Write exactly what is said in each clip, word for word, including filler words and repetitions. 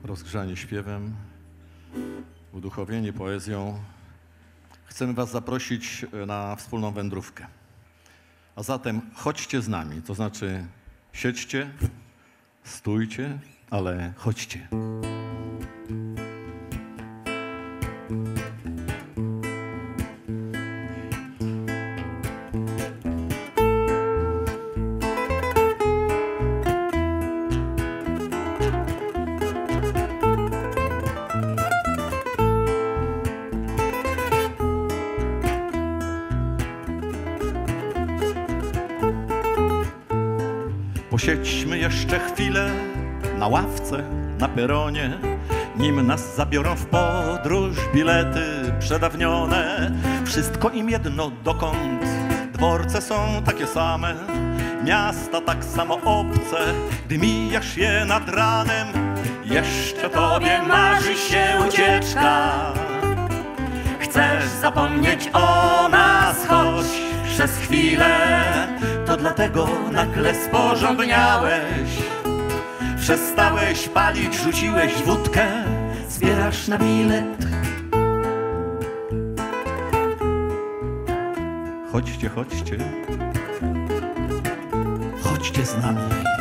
rozgrzani śpiewem, uduchowieni poezją, chcemy was zaprosić na wspólną wędrówkę. A zatem chodźcie z nami, to znaczy siedźcie, stójcie, ale chodźcie. Posiedźmy jeszcze chwilę na ławce, na peronie, nim nas zabiorą w podróż bilety przedawnione. Wszystko im jedno dokąd, dworce są takie same, miasta tak samo obce, gdy mijasz je nad ranem. Jeszcze tobie marzy się ucieczka, chcesz zapomnieć o nas, choć przez chwilę. To dlatego nagle sporządniałeś, przestałeś palić, rzuciłeś wódkę, zbierasz na bilet. Chodźcie, chodźcie, chodźcie z nami.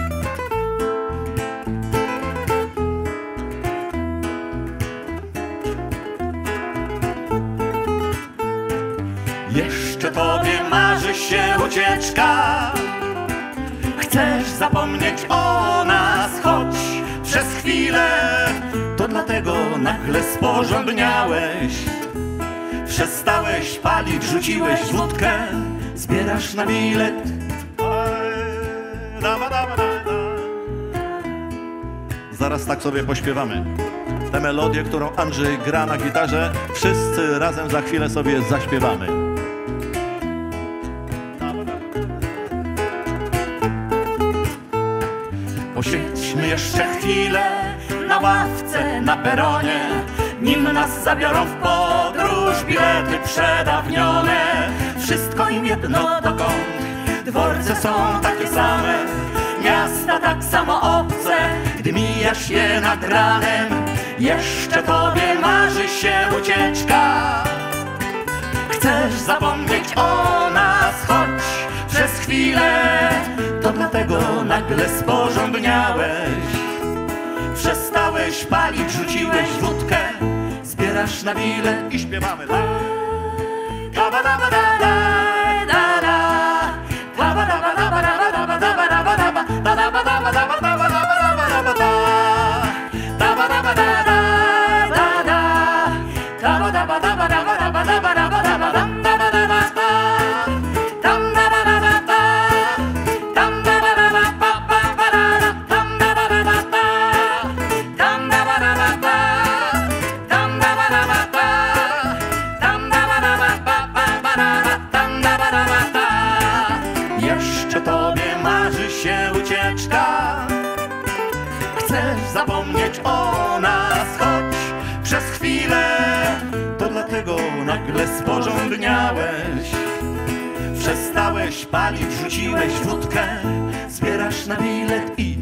Jeszcze tobie marzy się ucieczka, chcesz zapomnieć o nas, choć przez chwilę. To dlatego nagle sporządniałeś, przestałeś palić, rzuciłeś wódkę, zbierasz na bilet. Zaraz tak sobie pośpiewamy tę melodię, którą Andrzej gra na gitarze. Wszyscy razem za chwilę sobie zaśpiewamy. Posiedźmy jeszcze chwilę na ławce, na peronie, nim nas zabiorą w podróż bilety przedawnione. Wszystko im jedno dokąd, dworce są takie same, miasta tak samo obce, gdy mijasz je nad ranem. Jeszcze tobie marzy się ucieczka, chcesz zapomnieć o nas, choć przez chwilę. To dlatego nagle sporządniałeś, przestałeś palić, rzuciłeś wódkę, zbierasz na bilet i śpiewamy. Jeszcze tobie marzy się ucieczka, chcesz zapomnieć o nas, choć przez chwilę. To dlatego nagle sporządniałeś, przestałeś palić, rzuciłeś wódkę, zbierasz na bilet i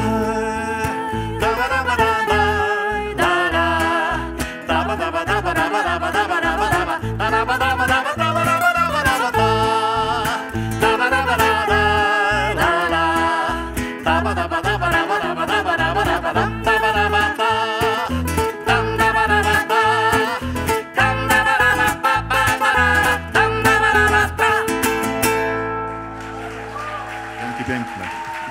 piękne.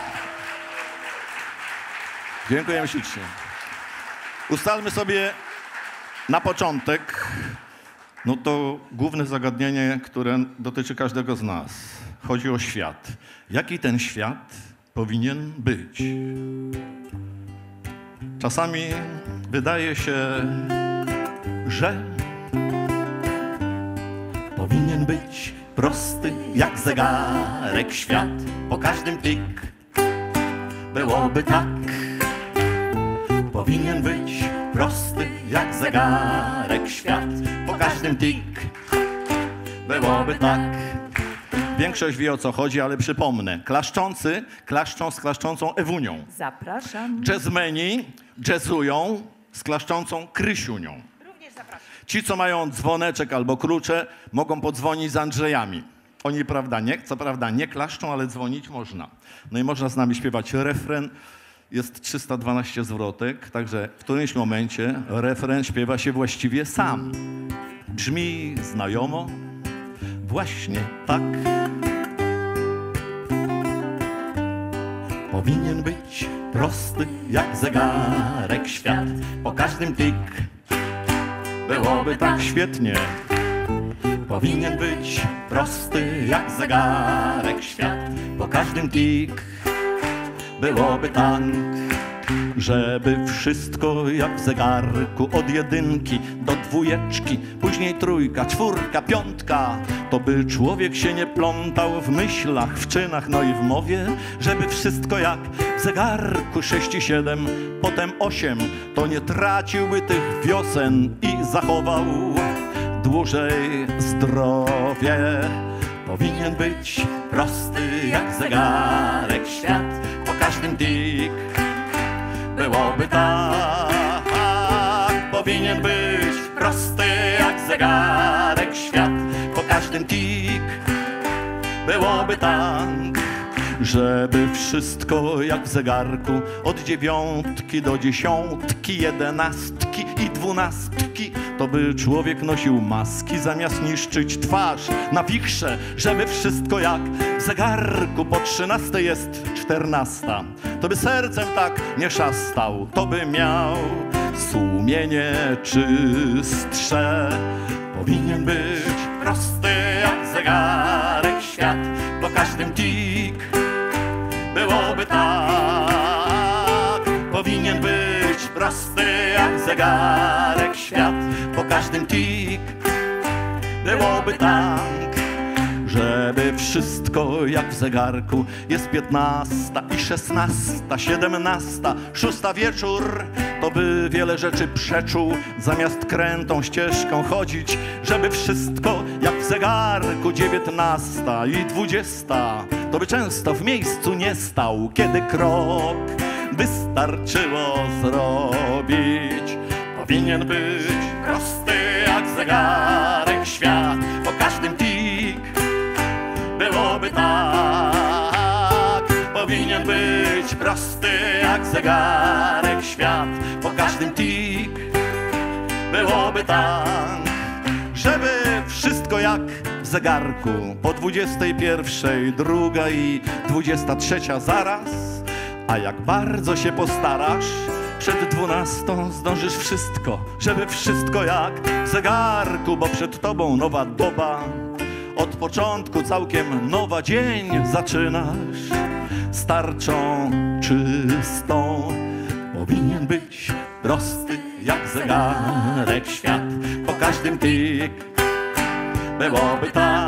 Dziękujemy ślicznie. Ustalmy sobie na początek, no to główne zagadnienie, które dotyczy każdego z nas. Chodzi o świat. Jaki ten świat powinien być? Czasami wydaje się, że powinien być prosty jak zegarek świat, po każdym tik byłoby tak. Powinien być prosty jak zegarek świat, po każdym tik byłoby tak. Większość wie, o co chodzi, ale przypomnę. Klaszczący klaszczą z klaszczącą Ewunią. Zapraszam. Jazzmeni jazzują z klaszczącą Krysiunią. Również zapraszam. Ci, co mają dzwoneczek albo klucze, mogą podzwonić z Andrzejami. Oni, prawda, nie, co prawda nie klaszczą, ale dzwonić można. No i można z nami śpiewać refren. Jest trzysta dwanaście zwrotek, także w którymś momencie refren śpiewa się właściwie sam. Brzmi znajomo, właśnie tak. Powinien być prosty jak zegarek świat, po każdym tik byłoby tak świetnie. Powinien być prosty jak zegarek świat, po każdym tik byłoby tak, żeby wszystko jak w zegarku od jedynki do dwójeczki, później trójka, czwórka, piątka, to by człowiek się nie plątał w myślach, w czynach, no i w mowie, żeby wszystko jak w zegarku sześć i siedem, potem osiem, to nie traciłby tych wiosen i zachował dłużej zdrowie. Powinien być prosty jak zegarek świat, po każdym tik byłoby tak. Powinien być prosty jak zegarek świat, po każdym tik byłoby tak, żeby wszystko jak w zegarku od dziewiątki do dziesiątki, jedenastki i dwunastki, to by człowiek nosił maski zamiast niszczyć twarz na wichrze, żeby wszystko jak w zegarku po trzynastej jest czternasta, to by sercem tak nie szastał, to by miał sumienie czystsze. Powinien być prosty jak zegarek świat, po każdym tik byłoby tak. Powinien być prosty jak zegarek świat, po każdym tik byłoby tak, żeby wszystko jak w zegarku jest piętnasta i szesnasta, siedemnasta, szósta wieczór, to by wiele rzeczy przeczuł, zamiast krętą ścieżką chodzić, żeby wszystko jak w zegarku dziewiętnasta i dwudziesta, to by często w miejscu nie stał, kiedy krok wystarczyło zrobić. Powinien być prosty jak zegarek świat, po każdym tik byłoby tak. Powinien być prosty jak zegarek świat, po każdym tik byłoby tak, żeby wszystko jak w zegarku po dwudziestej pierwszej, druga i dwudziesta trzecia zaraz, a jak bardzo się postarasz, przed dwunastą zdążysz wszystko, żeby wszystko jak w zegarku, bo przed tobą nowa doba, od początku całkiem nowa, dzień zaczynasz z tarczą czystą. Powinien być prosty jak zegarek świat, po każdym tik byłoby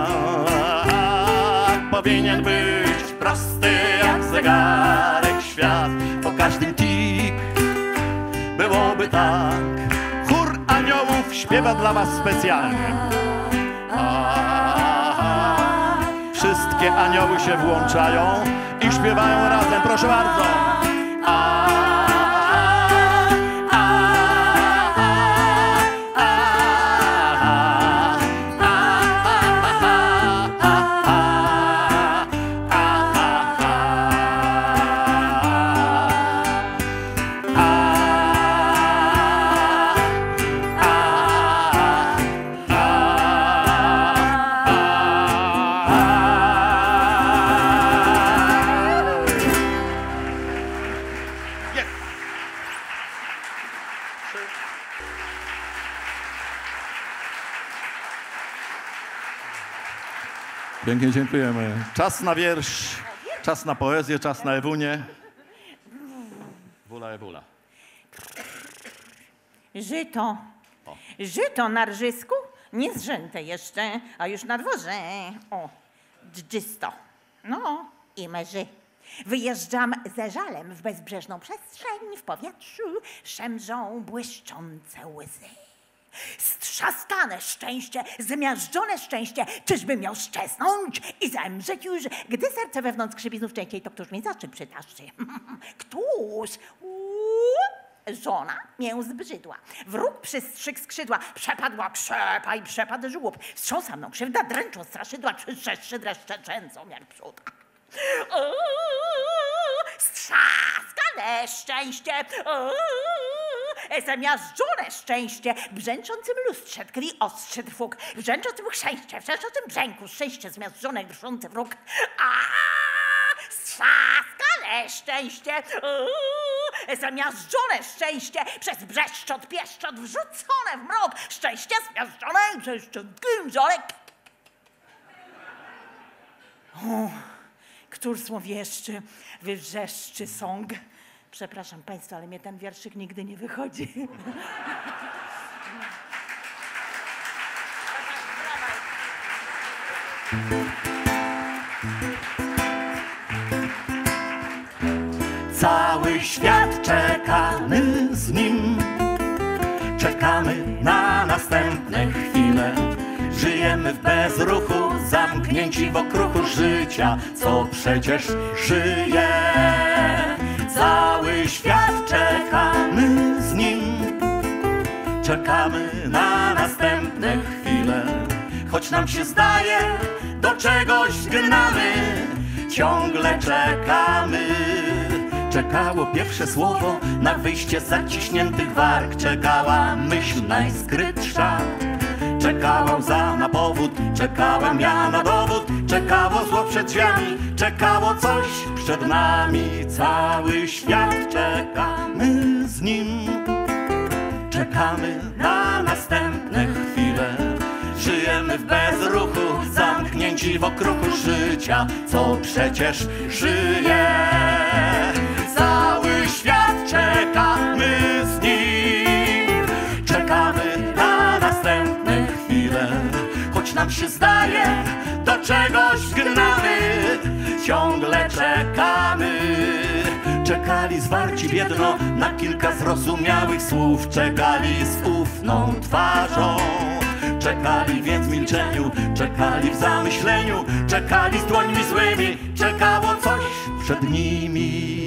tak. Powinien być prosty jak zegarek świat, po każdym tik byłoby tak. Chór aniołów śpiewa dla was specjalnie. A, wszystkie anioły się włączają i śpiewają razem, proszę bardzo. A, pięknie dziękujemy. Czas na wiersz, czas na poezję, czas na Ewunię. Wula Ewula. Żyto. Żyto na rżysku, nie zrzęte jeszcze, a już na dworze. O, dżdżysto. No i merzy. Wyjeżdżam ze żalem w bezbrzeżną przestrzeń, w powietrzu szemrzą błyszczące łzy. Strzaskane szczęście, zmiażdżone szczęście, czyżby miał szczesnąć i zemrzeć już? Gdy serce wewnątrz skrzypi znów częściej, to któż mnie zaczy przytaszczy? Któż? Uuu, żona mię zbrzydła. Wróg przystrzyk skrzydła, przepadła krzepa i przepadł żłób. Wstrząsa mną krzywda, dręczą straszydła, przyszedłszy dreszcze trzęsą jak przód. Strzaskane szczęście, zamiażdżone szczęście, w brzęczącym lustrze tkwi ostrzy trwóg, w brzęczącym szczęście, w brzęczącym brzęku szczęście zmiażdżone, grzący wróg. A strzaskane szczęście, zamiażdżone szczęście, przez brzeszczot, pieszczot, wrzucone w mrok, szczęście zmiażdżone, brzeszczot, gimżolek. Któż złowieszczy, wywrzeszczy sąg. Przepraszam państwa, ale mnie ten wierszyk nigdy nie wychodzi. Cały świat czekamy z nim, czekamy na następne chwile. Żyjemy w bezruchu, zamknięci w okruchu życia, co przecież żyje. Cały świat czekamy z nim, czekamy na następne chwile. Choć nam się zdaje, do czegoś gnamy, ciągle czekamy. Czekało pierwsze słowo na wyjście z zaciśniętych warg, czekała myśl najskrytsza. Czekała łza na powód, czekałem ja na dowód, czekało zło przed drzwiami, czekało coś przed nami. Cały świat czekamy z nim, czekamy na następne chwile. Żyjemy w bezruchu, zamknięci w okruchu życia, co przecież żyje. Cały świat czekamy z nim, czekamy na następne chwile. Choć nam się zdaje, do czegoś gnamy, ciągle czekamy. Czekali zwarci biedno na kilka zrozumiałych słów, czekali z ufną twarzą. Czekali więc w milczeniu, czekali w zamyśleniu, czekali z dłońmi złymi, czekało coś przed nimi.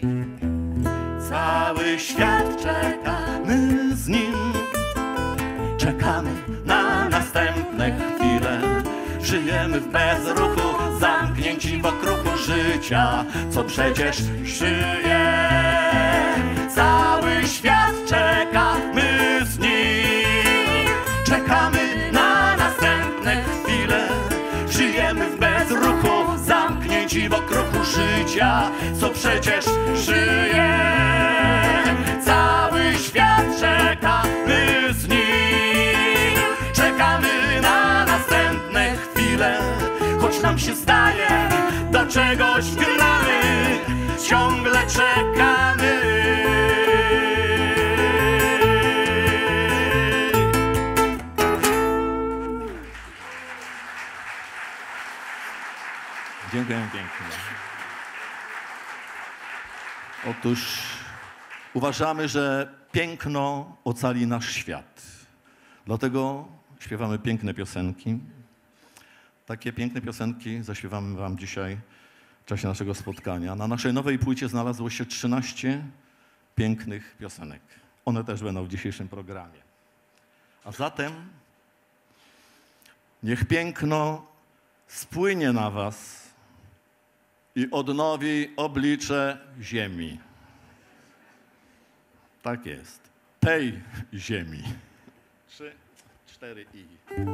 Cały świat czekamy z nim, czekamy na następne chwile. Żyjemy w bezruchu, zamknięci w okruchu życia, co przecież żyje. Cały świat czekamy z nim, czekamy na następne chwile. Żyjemy w bezruchu, zamknięci w okruchu życia, co przecież żyje. Cały świat czekamy z nim, czekamy na następne chwile. Choć nam się zdaje, do czegoś gnamy, ciągle czekamy. Dziękuję pięknie. Otóż uważamy, że piękno ocali nasz świat. Dlatego śpiewamy piękne piosenki. Takie piękne piosenki zaśpiewamy wam dzisiaj w czasie naszego spotkania. Na naszej nowej płycie znalazło się trzynaście pięknych piosenek. One też będą w dzisiejszym programie. A zatem niech piękno spłynie na was i odnowi oblicze ziemi. Tak jest. Tej ziemi. Trzy, cztery i...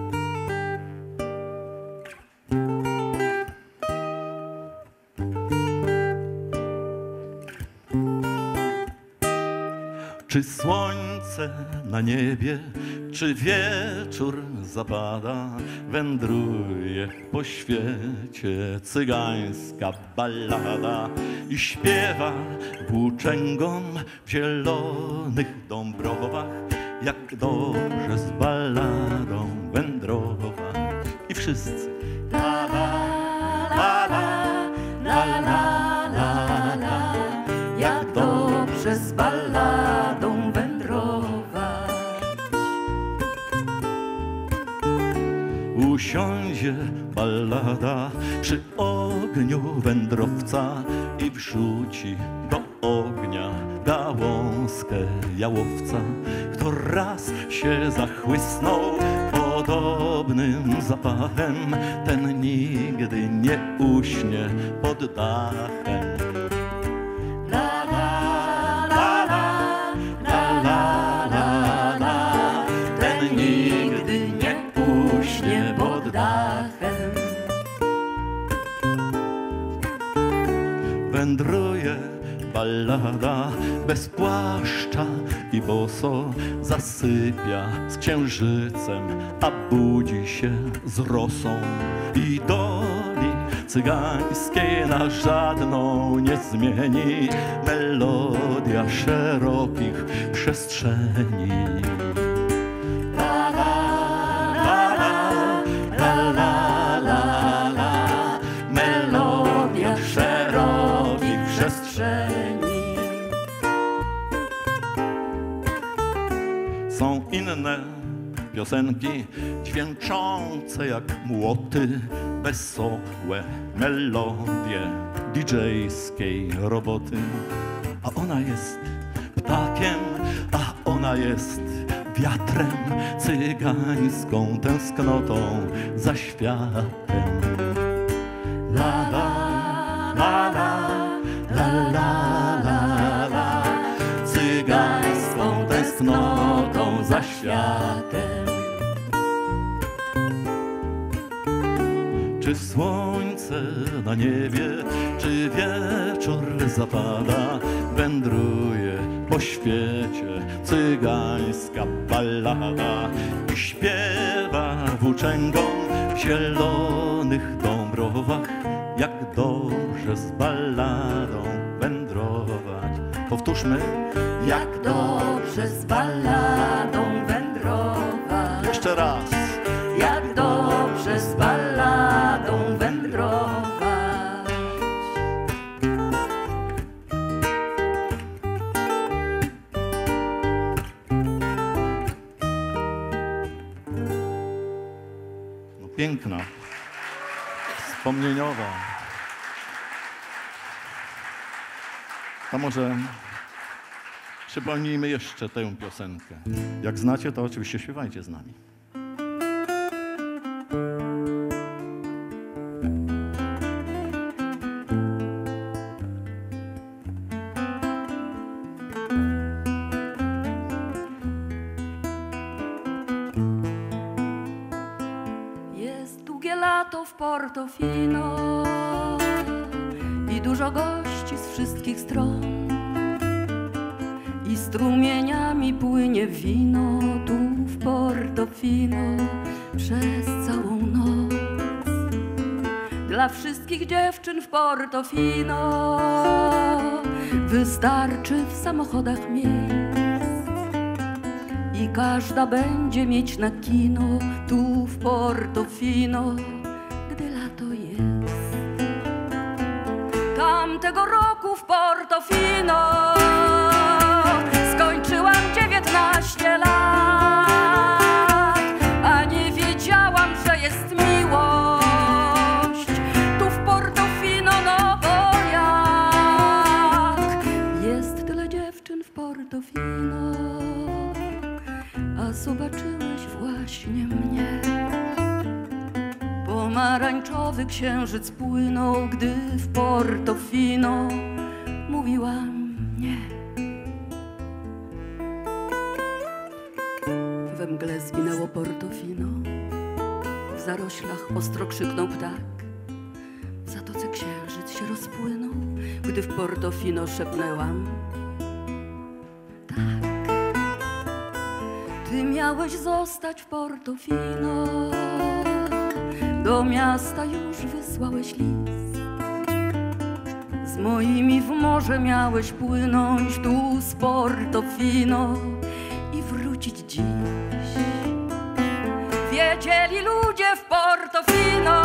Czy słońce na niebie, czy wieczór zapada, wędruje po świecie cygańska ballada i śpiewa włóczęgom w zielonych dąbrowach, jak dobrze z balladą wędrować. I wszyscy la la la la la la la la, jak dobrze z balladą wędrować. usiądzie ballada przy ogniu wędrowca i wrzuci do ognia gałązkę jałowca. Kto raz się zachłysnął podobnym zapachem, ten nigdy nie uśnie pod dachem. La la la la, la la la la, ten nigdy nie uśnie pod dachem. Wędruje ballada bez płaszcza i boso, zasypia z księżycem, a budzi się z rosą. I doli cygańskiej na żadną nie zmieni melodia szerokich przestrzeni. La la la la, la la la la, melodia szerokich przestrzeni. Są inne piosenki dźwięczące jak młoty, wesołe melodie didżejskiej roboty. A ona jest ptakiem, a ona jest wiatrem, cygańską tęsknotą za światem. La la la la, la la la la, cygańską tęsknotą za światem. Czy słońce na niebie, czy wieczór zapada, wędruje po świecie cygańska ballada i śpiewa włóczęgą w zielonych dąbrowach. Jak dobrze z balladą wędrować. Powtórzmy. Jak dobrze z balladą wędrować. Jeszcze raz. Jak dobrze z balladą wędrować. No, piękna, wspomnieniowa. To może przypomnijmy jeszcze tę piosenkę. Jak znacie, to oczywiście śpiewajcie z nami. Jest długie lato w Portofino i dużo gości z wszystkich stron. I strumieniami płynie wino tu w Portofino przez całą noc. Dla wszystkich dziewczyn w Portofino wystarczy w samochodach miejsc i każda będzie mieć na kino tu w Portofino, gdy lato jest. Tamtego roku w Portofino skończyłam dziewiętnaście lat, a nie wiedziałam, że jest miłość tu w Portofino, no bo jak jest tyle dziewczyn w Portofino, a zobaczyłeś właśnie mnie. Pomarańczowy księżyc płynął, gdy w Portofino mówiłam nie. We mgle zginęło Portofino, w zaroślach ostro krzyknął ptak. W zatoce księżyc się rozpłynął, gdy w Portofino szepnęłam tak. Ty miałeś zostać w Portofino, do miasta już wysłałeś list. Z moimi w morze miałeś płynąć tu z Portofino i wrócić dziś. Wiedzieli ludzie w Portofino,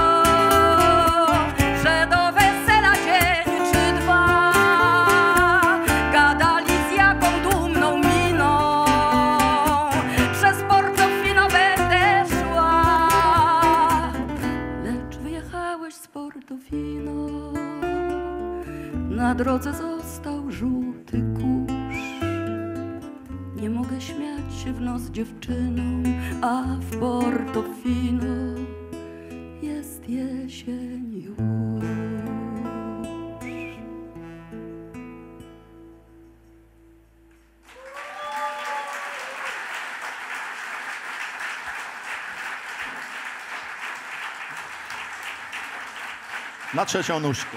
że do wesela dzień czy dwa. Gadali z jaką dumną miną, przez Portofino będę szła. na drodze został żółty kurz. Nie mogę śmiać się w nos dziewczynom, a w Portofino jest jesień już. Na trzecią nóżkę.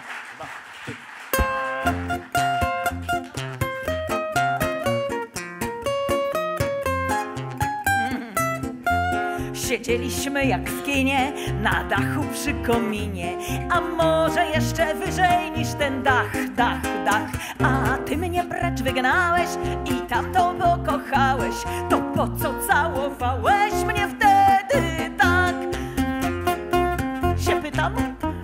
Siedzieliśmy jak w kinie na dachu przy kominie, a może jeszcze wyżej niż ten dach, dach, dach. A ty mnie precz wygnałeś i tamtą pokochałeś, to po co całowałeś mnie wtedy tak? Się pytam.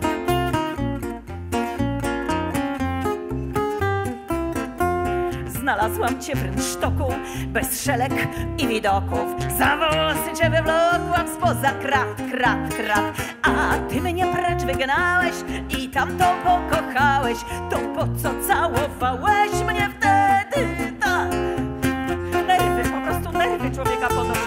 Znalazłam cię w rynsztoku, bez szelek i widoków. Za włosy cię wywlokłam spoza krat, krat, krat. A ty mnie precz wygnałeś i tamtą pokochałeś, to po co całowałeś mnie wtedy tak? Nerwy, po prostu nerwy człowieka podnoszą.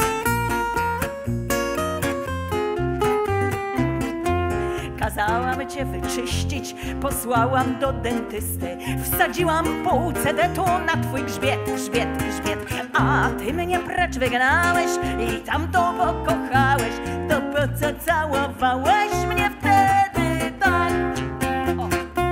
Kazałam cię wyczyścić, posłałam do dentysty. Wsadziłam pół cedetu na twój grzbiet, grzbiet, grzbiet. A ty mnie precz wygnałeś i tamtą pokochałeś, to po co całowałeś mnie wtedy tak? O.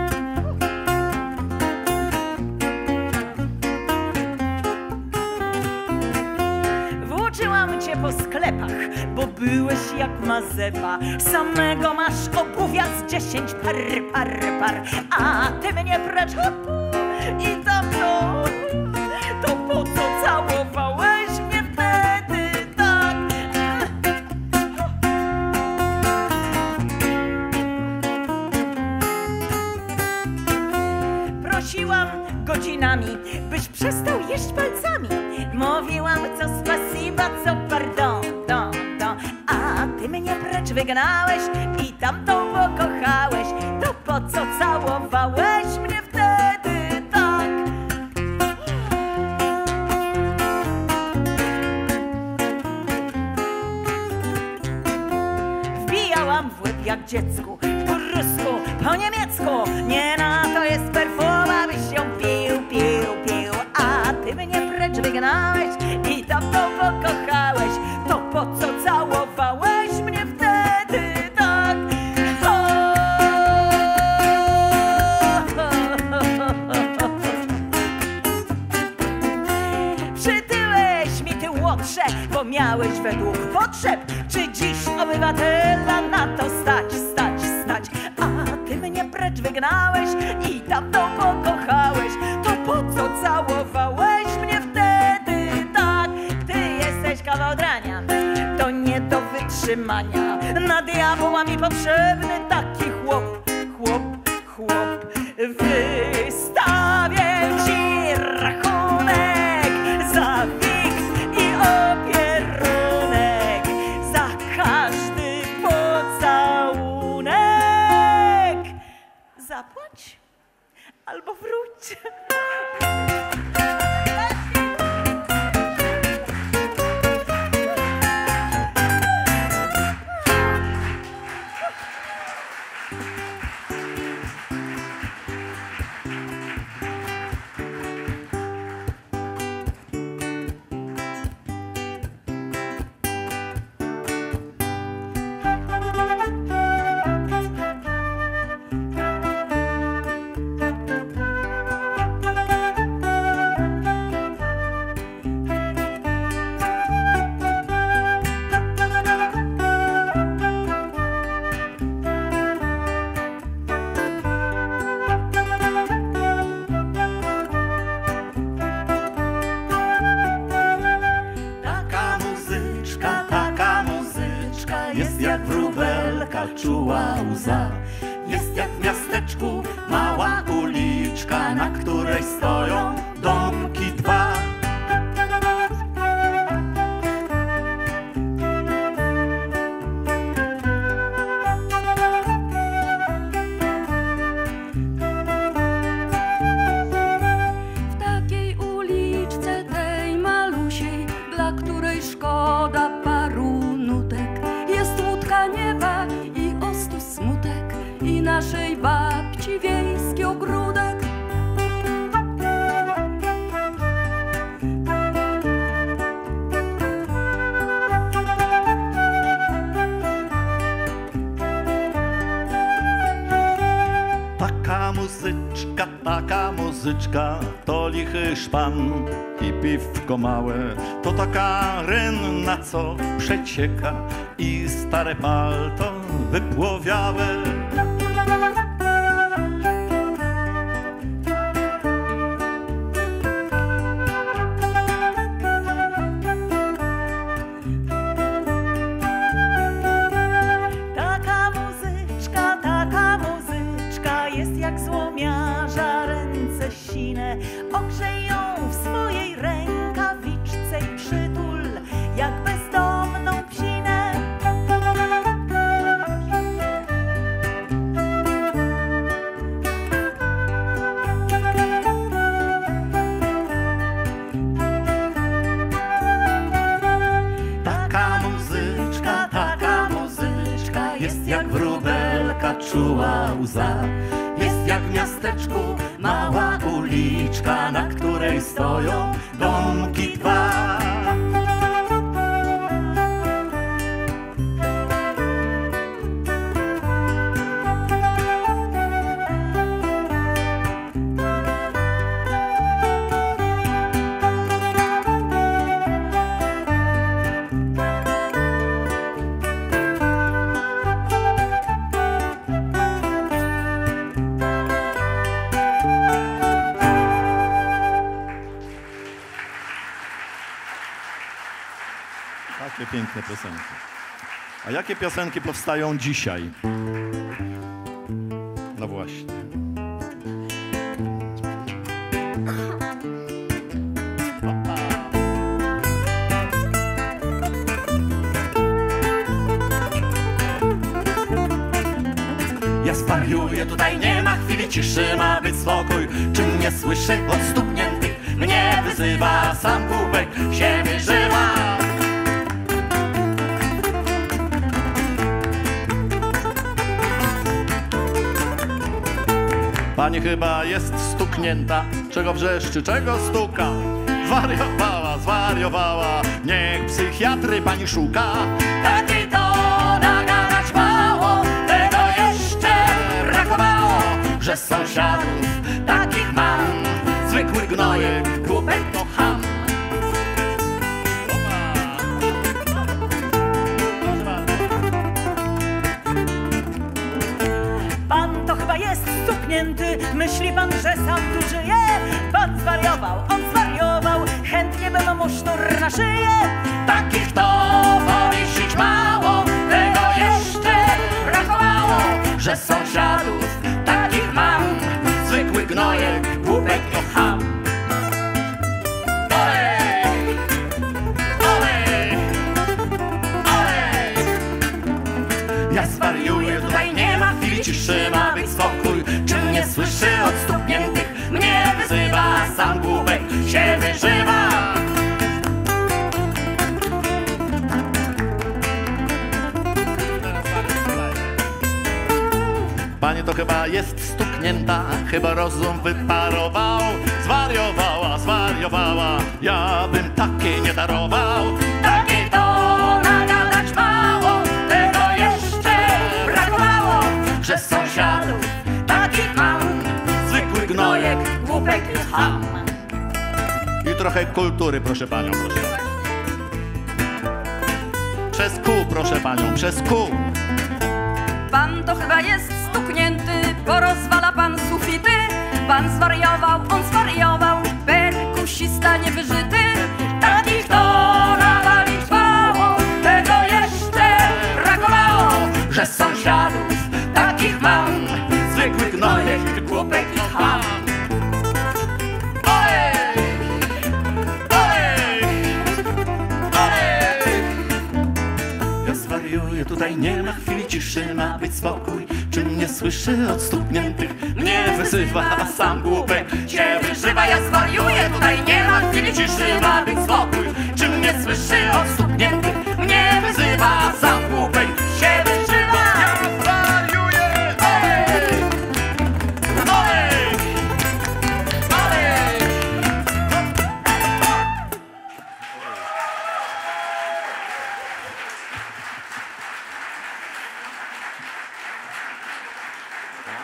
Włóczyłam cię po sklepach, bo byłeś jak Mazepa. Samego masz obuwia z dziesięć par, par, par. A ty mnie precz i tamto, to po co całowałeś mnie wtedy tak? Prosiłam godzinami, byś przestał jeść palcami. Mówiłam co spasiba, co pardon, don, don. A ty mnie precz wygnałeś i tamtą pokochałeś, to po co całowałeś mnie wtedy tak? Wbijałam w łeb jak dziecku, po rusku, po niemiecku. Nie na to jest perfuma, byś ją pił, pił, pił. A ty mnie precz wygnałeś i tamtą pokochałeś, to po co całowałeś mnie wtedy tak? Przytyłeś mi ty łotrze, bo miałeś według potrzeb. Czy dziś obywatela na to stać, stać, stać? A ty mnie precz wygnałeś i tamtą pokochałeś, to po co całowałeś mnie wtedy tak? Ty jesteś kawał drania, to nie do wytrzymania. Na diabła mi potrzebny taki chłop, chłop, chłop. Wystawię ci rachunek za wiks i opierunek, za każdy pocałunek. Zapłać albo wróć. Czuła łza. Jest jak w miasteczku mała uliczka, na której stoją domki dwa. naszej babci wiejski ogródek. Taka muzyczka, taka muzyczka, to lichy szpan i piwko małe. To taka rynna, co przecieka i stare palto wypłowiałe. Taka muzyczka, taka muzyczka jest jak złomiarza ręce sine. Ogrzej ją w swojej rękawiczce i przytul jak bezdomną psinę. Taka muzyczka, taka muzyczka jest jak wróbelka czuła łza. Jest jak w miasteczku mała uliczka, na której stoją domki dwa. Takie piękne piosenki. A jakie piosenki powstają dzisiaj? No właśnie. Ja zwariuję, tutaj nie ma chwili ciszy, ma być spokój. Czy mnie słyszy od stukniętych? Mnie wyzywa, sam kubek się wyżywa. Pani chyba jest stuknięta, czego wrzeszczy, czego stuka. Zwariowała, zwariowała, niech psychiatry pani szuka. Takiej to nagadać mało, tego jeszcze brakowało, że sąsiadów takich mam. Zwykły gnojek, głupek to ham. Pan to chyba jest stuknięty, myśli pan, że sam tu żyje? Pan zwariował, on zwariował, chętnie bym mu sznur na szyję. Takich to powiesić mało, tego jeszcze brakowało, że sąsiadów takich mam. Zwykły gnojek, głupek to ham. Olej! Olej! Olej! Ja zwariuję, tutaj nie ma chwili ciszy, ma być spokój. Czy mnie słyszy od stukniętych? Mnie wyzywa, sam głupek się wyżywa. Pani to chyba jest stuknięta, chyba rozum wyparował. Zwariowała, zwariowała, ja bym takiej nie darował. Takiej to nagadać mało, tego jeszcze brakowało, że sąsiadów takich mam. Zwykły gnojek, głupek i ham. I trochę kultury, proszę panią, proszę. Przez kół, proszę panią, przez kół. Pan to chyba jest stuknięty, bo rozwala pan sufity. Pan zwariował, on zwariował, perkusista niewyżyty. Takich to nawalić mało, tego jeszcze brakowało, że sąsiadów takich mam. Zwykły gnojek, głupek i ham. Olej! Olej! Olej! Ja zwariuję, tutaj nie ma chwili ciszy, ma być spokój. Czy mnie słyszy od stukniętych? Mnie wyzywa, a sam głupek się wyżywa. Ja zwariuję, tutaj nie ma chwili ciszy, ma być spokój. Czy mnie słyszy od stukniętych? Mnie wyzywa, a sam głupek się wyżywa. Ja zwariuję! Olej!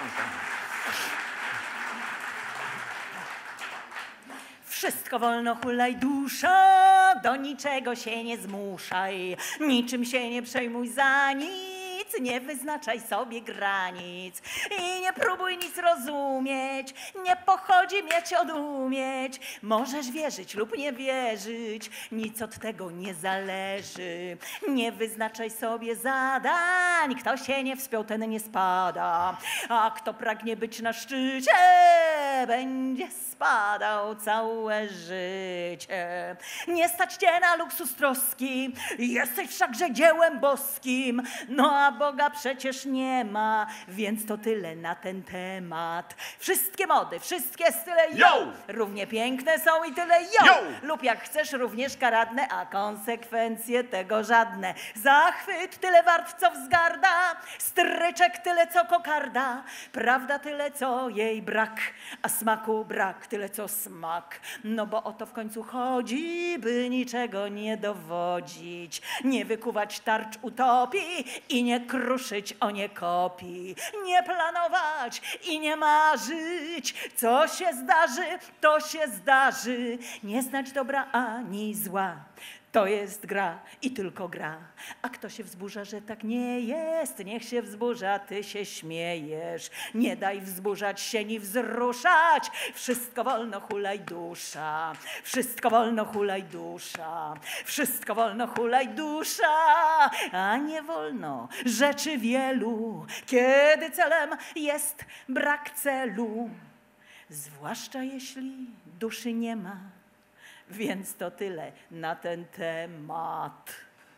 Wszystko wolno, hulaj dusza, do niczego się nie zmuszaj, niczym się nie przejmuj za nic, nie wyznaczaj sobie granic i nie próbuj nic rozumieć, nie pochodzi mieć odumieć. Możesz wierzyć lub nie wierzyć, nic od tego nie zależy. Nie wyznaczaj sobie zadań, kto się nie wspiął, ten nie spada, a kto pragnie być na szczycie, będzie spadał całe życie. Nie stać cię na luksus troski, jesteś wszakże dziełem boskim, no a Boga przecież nie ma, więc to tyle na ten temat. Wszystkie mody, wszystkie style, yo! Yo! Równie piękne są i tyle, yo! Yo! Lub jak chcesz, również karadne, a konsekwencje tego żadne. Zachwyt tyle wart, co wzgarda, stryczek tyle, co kokarda, prawda tyle, co jej brak, a smaku brak tyle, co smak. No bo o to w końcu chodzi, by niczego nie dowodzić, nie wykuwać tarcz utopii i nie kruszyć o nie kopii, nie planować i nie marzyć. Co się zdarzy, to się zdarzy, nie znać dobra ani zła. To jest gra i tylko gra. A kto się wzburza, że tak nie jest, niech się wzburza, ty się śmiejesz. Nie daj wzburzać się ni wzruszać. Wszystko wolno, hulaj dusza. Wszystko wolno, hulaj dusza. Wszystko wolno, hulaj dusza. A nie wolno rzeczy wielu, kiedy celem jest brak celu. Zwłaszcza jeśli duszy nie ma. Więc to tyle na ten temat.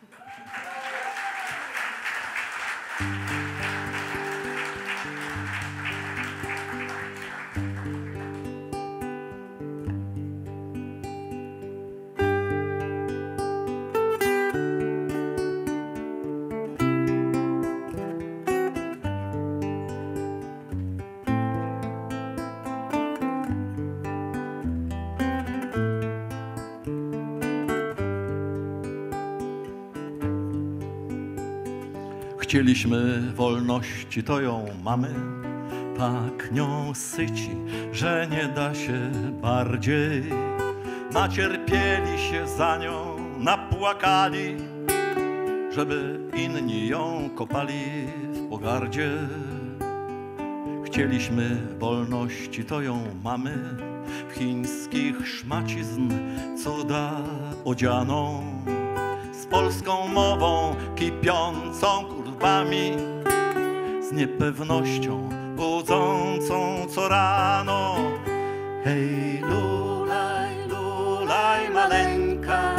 Chcieliśmy wolności, to ją mamy, tak nią syci, że nie da się bardziej. Nacierpieli się za nią, napłakali, żeby inni ją kopali w pogardzie. Chcieliśmy wolności, to ją mamy, w chińskich szmacizn cuda odzianą, z polską mową kipiącą kurwami, z niepewnością budzącą co rano. Hej, lulaj, lulaj maleńka,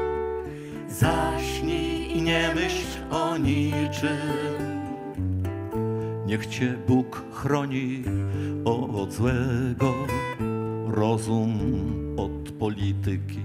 zaśnij i nie myśl o niczym. Niech cię Bóg chroni od złego, rozum od polityki.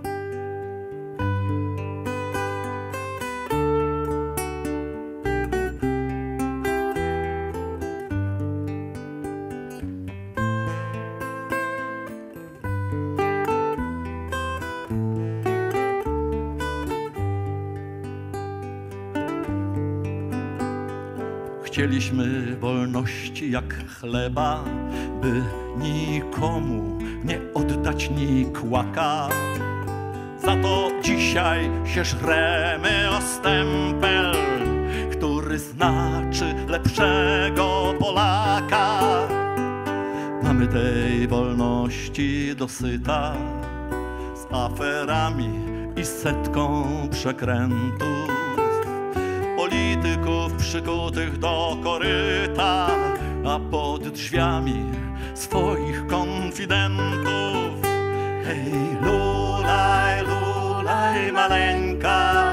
Chcieliśmy wolności jak chleba, by nikomu nie oddać ni kłaka. Za to dzisiaj się żremy o stempel, który znaczy lepszego Polaka. Mamy tej wolności dosyta, z aferami i setką przekrętów, polityków przykutych do koryta, a pod drzwiami swoich konfidentów. Hej, lulaj, lulaj maleńka,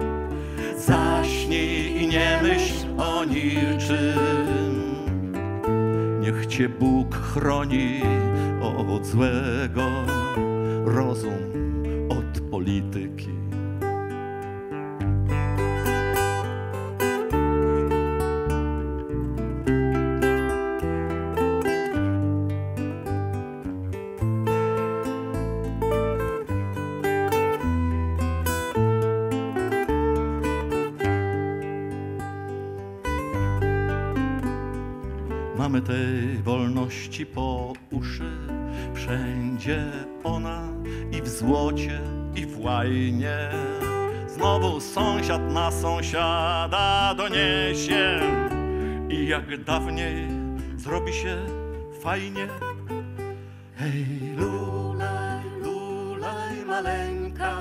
zaśnij i nie myśl o niczym. Niech cię Bóg chroni od złego, rozum od polityki. Mamy tej wolności po uszy, wszędzie ona i w złocie, i w łajnie. Znowu sąsiad na sąsiada doniesie i jak dawniej zrobi się fajnie. Hej, lulaj, lulaj maleńka,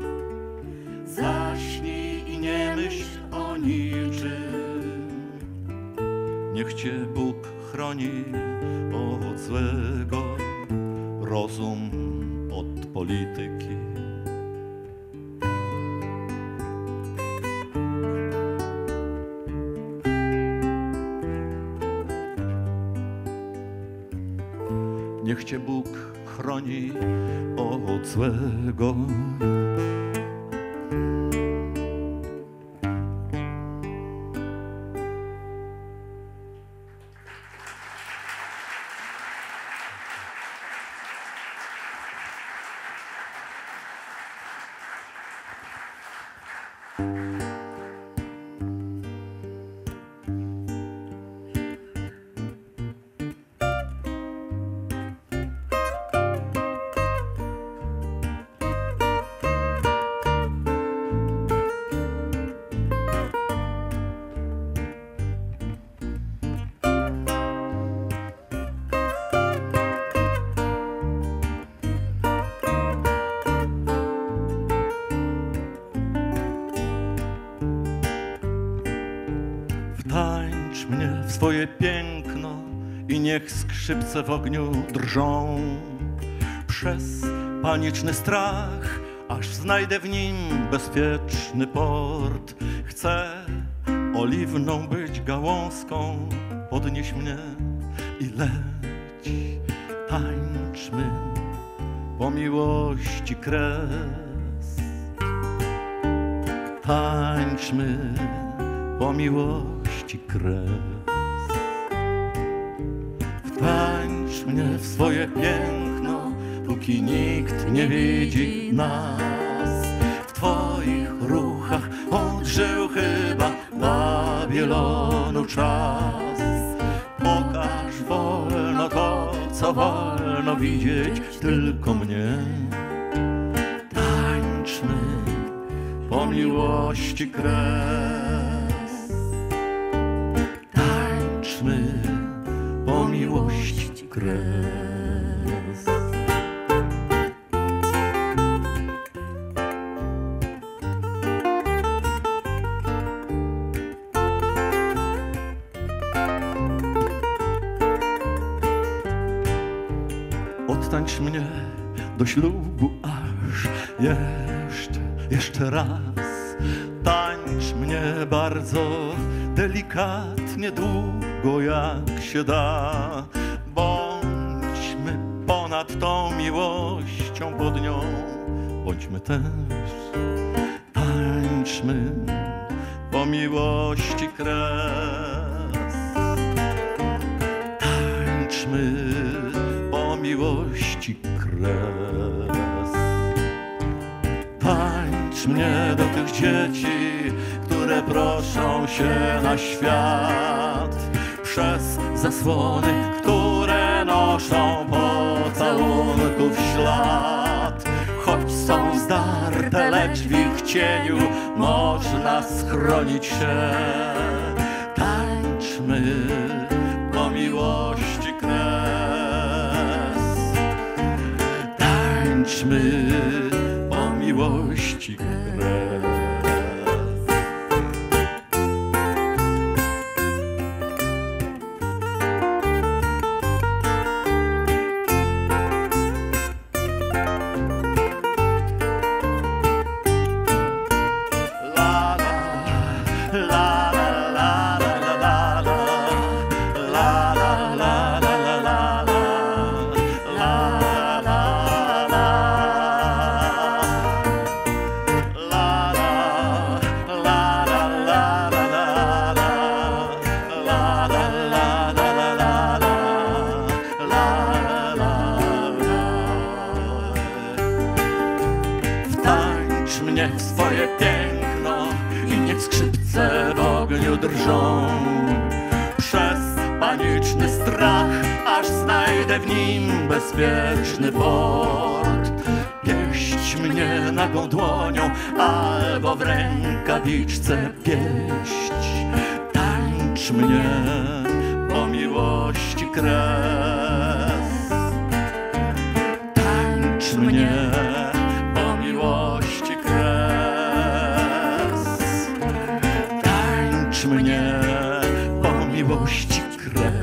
zaśnij i nie myśl o niczym. Niech cię Bóg chroni od złego, rozum od polityki. Niech cię Bóg chroni od złego. Wtańcz mnie w swoje piękno i niech skrzypce w ogniu drżą. Przez paniczny strach, aż znajdę w nim bezpieczny port. Chcę oliwną być gałązką, podnieś mnie i leć. Tańczmy po miłości kres. Tańczmy po miłości kres. Wtańcz mnie w swoje piękno, póki nikt nie widzi nas. W twoich ruchach odżył chyba Babilonu czas. Pokaż wolno to, co wolno widzieć tylko mnie. Tańczmy po miłości kres. Tańczmy po miłości kres. Odtańcz mnie do ślubu aż jeszcze, jeszcze raz. Tańcz mnie bardzo delikatnie, długo jak się da. Bądźmy ponad tą miłością, pod nią bądźmy też. Tańczmy po miłości kres. Tańczmy po miłości kres. Tańcz mnie do tych dzieci, które proszą się na świat. Przez zasłony, które noszą pocałunków ślad. Choć są zdarte, lecz w ich cieniu można schronić się. Tańczmy po miłości kres. Tańczmy po miłości kres. Mnie w swoje piękno i niech skrzypce w ogniu drżą. Przez paniczny znajdę w nim bezpieczny port. Pieść mnie nagą dłonią, albo w rękawiczce pieść. Tańcz mnie po miłości kres. Tańcz mnie po miłości kres. Tańcz mnie po miłości kres.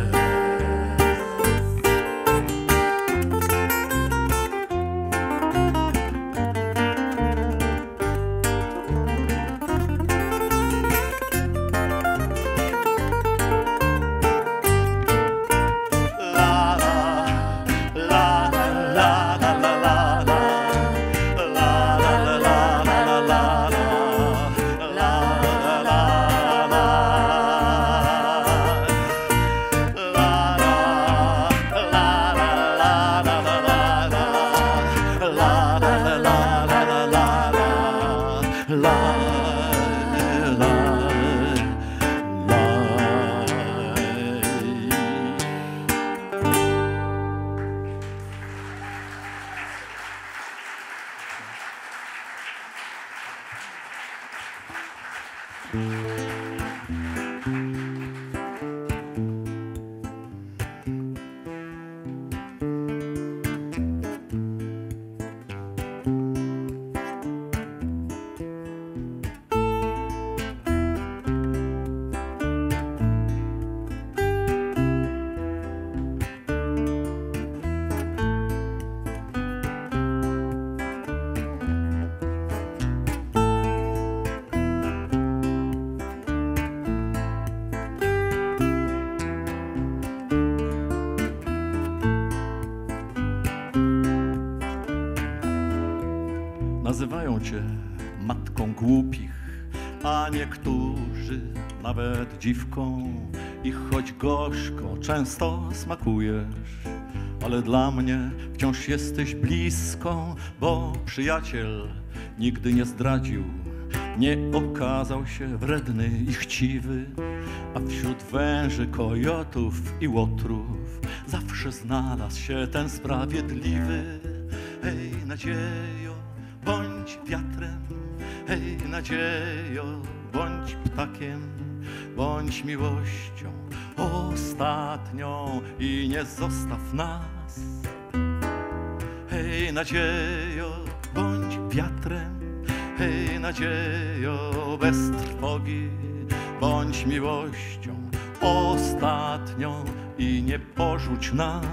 Nazywają cię matką głupich, a niektórzy nawet dziwką. I choć gorzko często smakujesz, ale dla mnie wciąż jesteś bliską, bo przyjaciel nigdy nie zdradził, nie okazał się wredny i chciwy, a wśród węży, kojotów i łotrów zawsze znalazł się ten sprawiedliwy. Hej, nadziejo, bądź wiatrem, hej, nadziejo, bądź ptakiem, bądź miłością ostatnią i nie zostaw nas. Hej, nadziejo, bądź wiatrem, hej, nadziejo, bez trwogi, bądź miłością ostatnią i nie porzuć nas.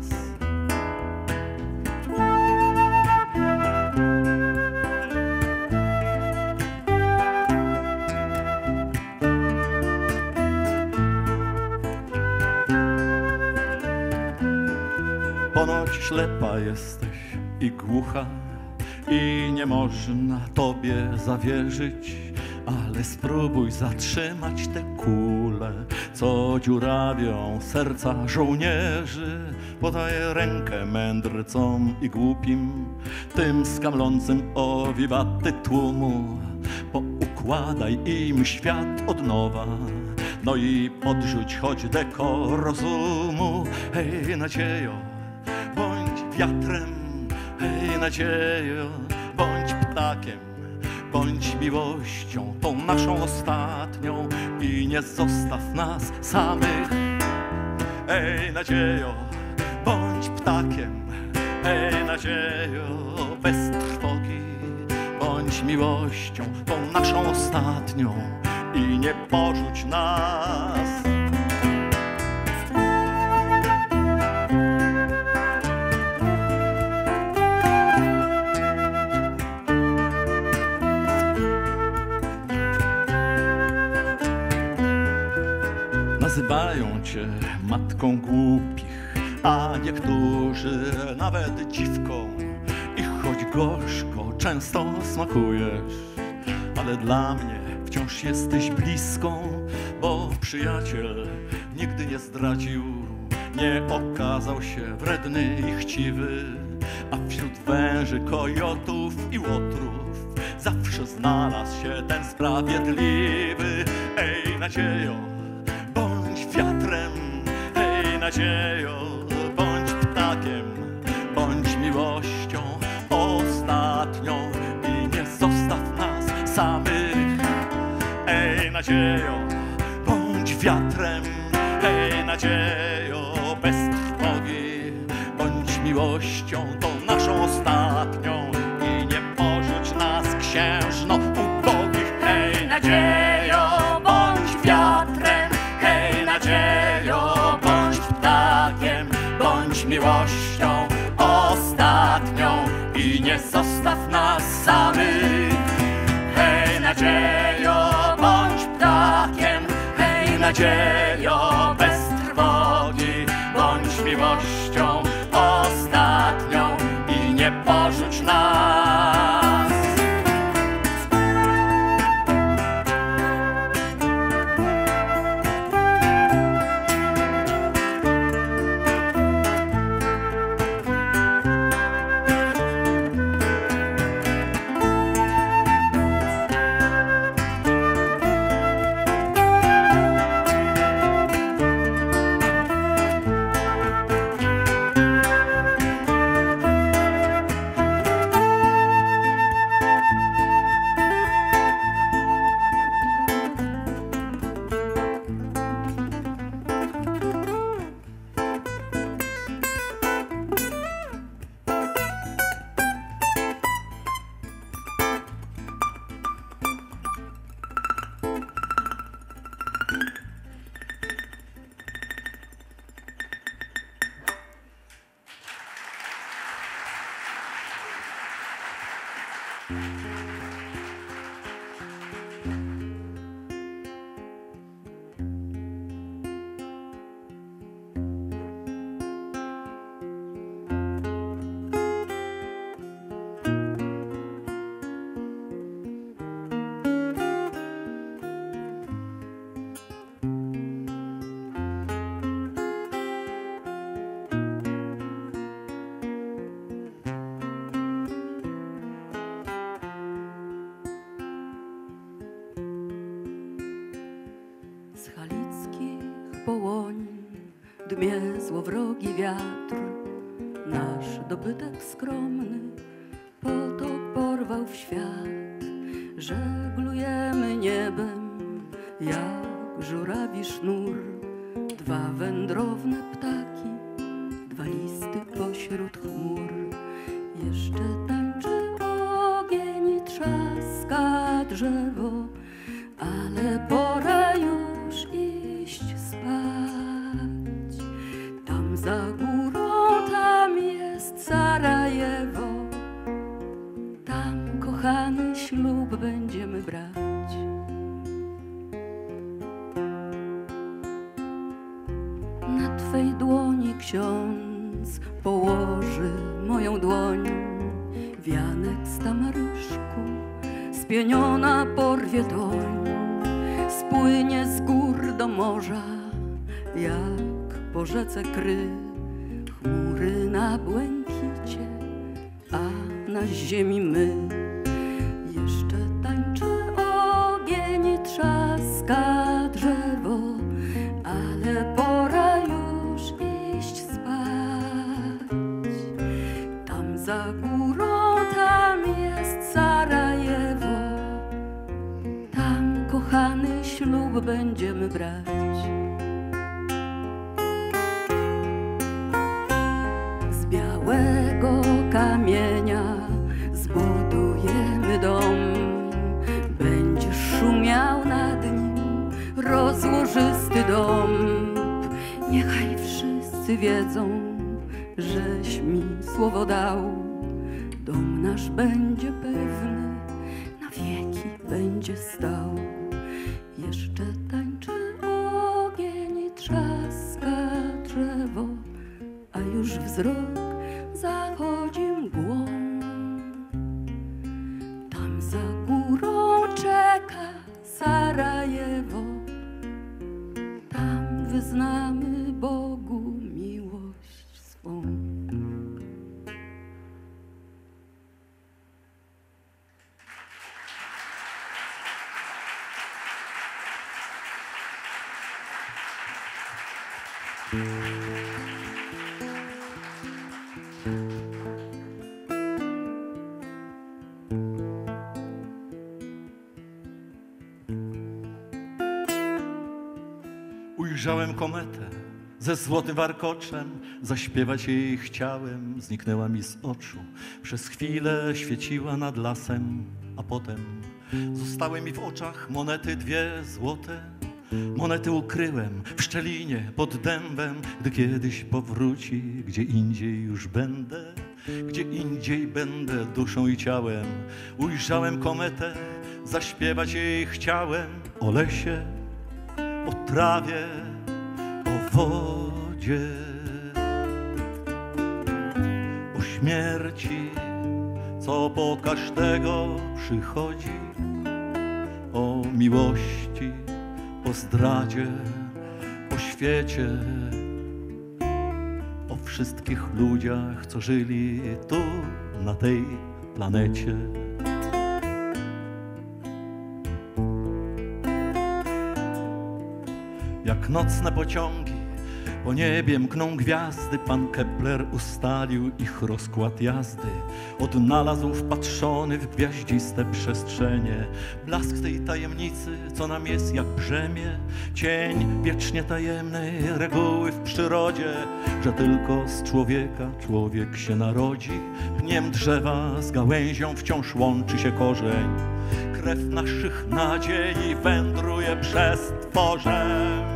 Ponoć ślepa jesteś i głucha i nie można tobie zawierzyć, ale spróbuj zatrzymać te kule, co dziurawią serca żołnierzy. Podaję rękę mędrcom i głupim, tym skamlącym o wiwaty tłumu. Poukładaj im świat od nowa, no i podrzuć choć deko rozumu. Hej, nadziejo, bądź wiatrem, hej, nadziejo, bądź ptakiem, bądź miłością, tą naszą ostatnią i nie zostaw nas samych. Hej, nadziejo, bądź ptakiem, hej, nadziejo, bez trwogi, bądź miłością, tą naszą ostatnią i nie porzuć nas. Nazywają cię matką głupich, a niektórzy nawet dziwką. I choć gorzko często smakujesz, ale dla mnie wciąż jesteś bliską, bo przyjaciel nigdy nie zdradził, nie okazał się wredny i chciwy, a wśród węży, kojotów i łotrów zawsze znalazł się ten sprawiedliwy. Ej, nadziejo, bądź wiatrem, hej, nadziejo, bądź ptakiem, nadziejo, bądź wiatrem, hej nadziejo, bez trwogi, bądź miłością tą naszą ostatnią i nie porzuć nas księżno ubogich. Hej nadziejo, bądź wiatrem, hej nadziejo, bądź ptakiem, bądź miłością ostatnią i nie zostaw nas samych. Hej nadziejo, bądź ptakiem, hej nadziejo, bez trwogi, bądź miłością ostatnią i nie porzuć nas. Z halickich połoń dmie złowrogi wiatr, nasz dobytek skromny potok porwał w świat. Żeglujemy niebem jak żurawi sznur, dwa wędrowne ptaki, dwa listy pośród chmur. Jeszcze tańczy ogień i trzaska drzewo, ale pora już iść spać. Tam za górą, tam jest Sarajewo, tam kochany ślub będziemy brać. Na twej dłoni ksiądz położy moją dłoń, wianek z tamaryszku, spieniona porwie toń, spłynie z gór do morza, jak po rzece Kry, chmury na błękicie, a na ziemi my. Jeszcze tańczy ogień i trzaska drzewo, ale pora już iść spać. Tam za górą, tam jest Sarajewo, tam kochany ślub będziemy brać. Z białego kamienia zbudujemy dom, będziesz szumiał nad nim rozłożysty dąb. Niechaj wszyscy wiedzą, żeś mi słowo dał, dom nasz będzie pewny, na wieki będzie stał. Jeszcze tańczy ogień i trzaska drzewo, a już wzrok zachodzi mgłą. Tam za górą czeka Sarajewo, tam wyznamy Bogu miłość swą. Ujrzałem kometę ze złotym warkoczem, zaśpiewać jej chciałem, zniknęła mi z oczu. Przez chwilę świeciła nad lasem, a potem zostały mi w oczach monety dwie złote. Monety ukryłem w szczelinie pod dębem, gdy kiedyś powróci, gdzie indziej już będę, gdzie indziej będę duszą i ciałem. Ujrzałem kometę, zaśpiewać jej chciałem o lesie, o trawie, o wodzie, o śmierci, co po każdego przychodzi, o miłości, o zdradzie, o świecie, o wszystkich ludziach, co żyli tu, na tej planecie. Jak nocne pociągi po niebie mkną gwiazdy, pan Kepler ustalił ich rozkład jazdy. Odnalazł wpatrzony w gwiaździste przestrzenie blask tej tajemnicy, co nam jest jak brzemię. Cień wiecznie tajemnej reguły w przyrodzie, że tylko z człowieka człowiek się narodzi. Pniem drzewa z gałęzią wciąż łączy się korzeń. Krew naszych nadziei wędruje przez tworzem.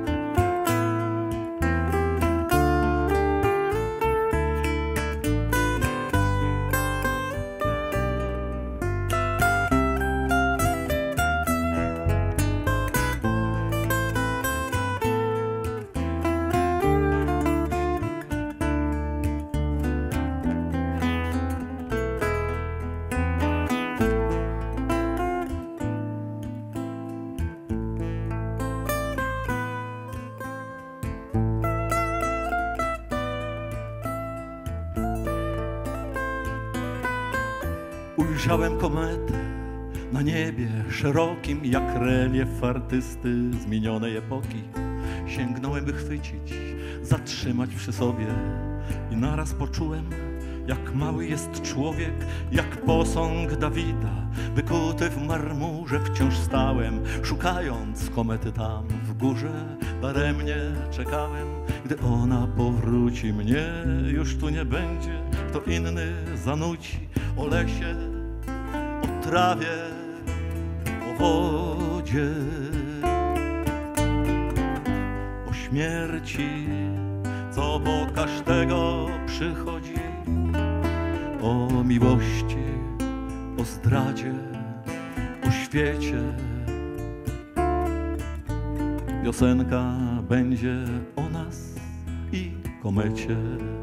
Ujrzałem kometę na niebie szerokim, jak relief artysty z minionej epoki. Sięgnąłem, by chwycić, zatrzymać przy sobie i naraz poczułem, jak mały jest człowiek, jak posąg Dawida, wykuty w marmurze. Wciąż stałem, szukając komety tam w górze. Daremnie czekałem, gdy ona powróci. Mnie już tu nie będzie, kto inny zanuci o lesie, o trawie, o wodzie, o śmierci, co po każdego przychodzi, o miłości, o zdradzie, o świecie. Piosenka będzie o nas i komecie.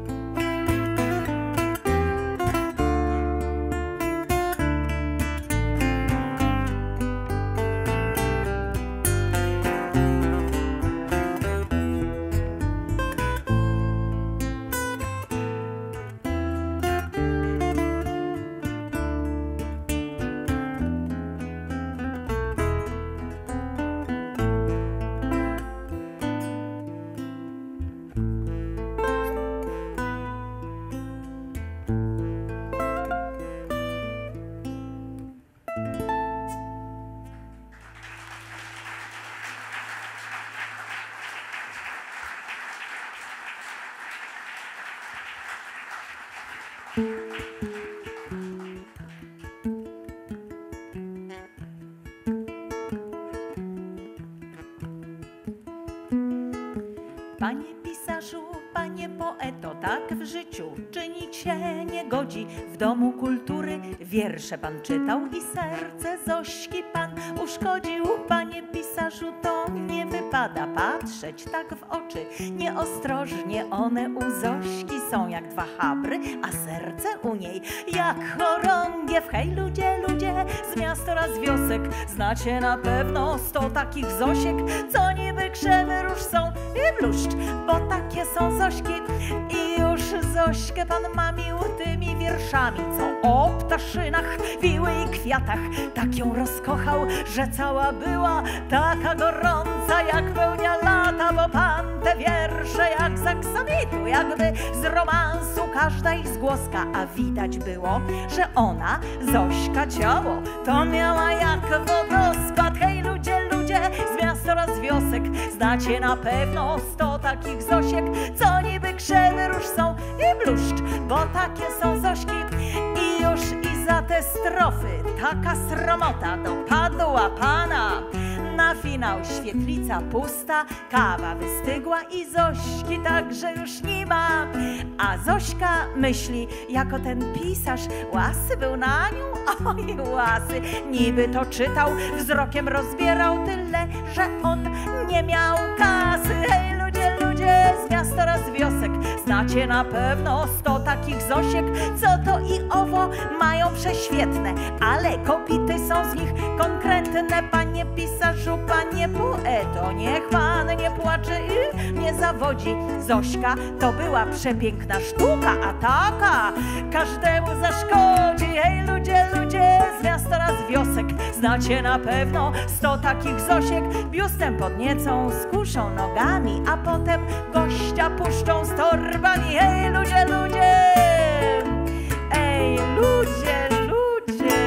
Panie pisarzu, panie poeto, tak w życiu czynić się nie godzi. W domu kultury wiersze pan czytał i serce Zośki pan uszkodził. Panie pisarzu, to nie wypada patrzeć tak w oczy. Nieostrożnie one u Zośki są jak dwa habry, a serce u niej jak chorągiew. Hej ludzie, ludzie z miast oraz wiosek, znacie na pewno sto takich Zosiek, co niby krzewy róż są i bluszcz, bo takie są Zośki. I już Zośkę pan mamił tymi wierszami, co o ptaszynach, wiły i kwiatach. Tak ją rozkochał, że cała była taka gorąca jak pełnia lata, bo pan te wiersze jak z aksamitu, jakby z romansu, każda ich zgłoska, a widać było, że ona, Zośka, ciało to miała jak wodospad. Hej ludzie, ludzie z miast oraz wiosek. Znacie na pewno sto takich Zosiek, co niby krzewy róż są i bluszcz, bo takie są Zośki. I już i za te strofy taka sromota dopadła pana. Na finał świetlica pusta, kawa wystygła i Zośki także już nie ma. A Zośka myśli, jako ten pisarz łasy był na nią, oj łasy, niby to czytał, wzrokiem rozbierał, tyle, że on nie miał kasy. Hej ludzie, ludzie z miast oraz wiosek, znacie na pewno sto takich Zosiek, co to i owo mają prześwietne, ale kopity są z nich konkretne. Panie pisarzu, panie poeto, niech pan nie płacze i nie zawodzi. Zośka to była przepiękna sztuka, a taka każdemu zaszkodzi. Hej ludzie, ludzie z miast oraz wiosek, znacie na pewno sto takich Zosiek. Biustem podniecą, skuszą nogami, a potem gościa puszczą z torbami. Hej ludzie, ludzie, ej ludzie, ludzie.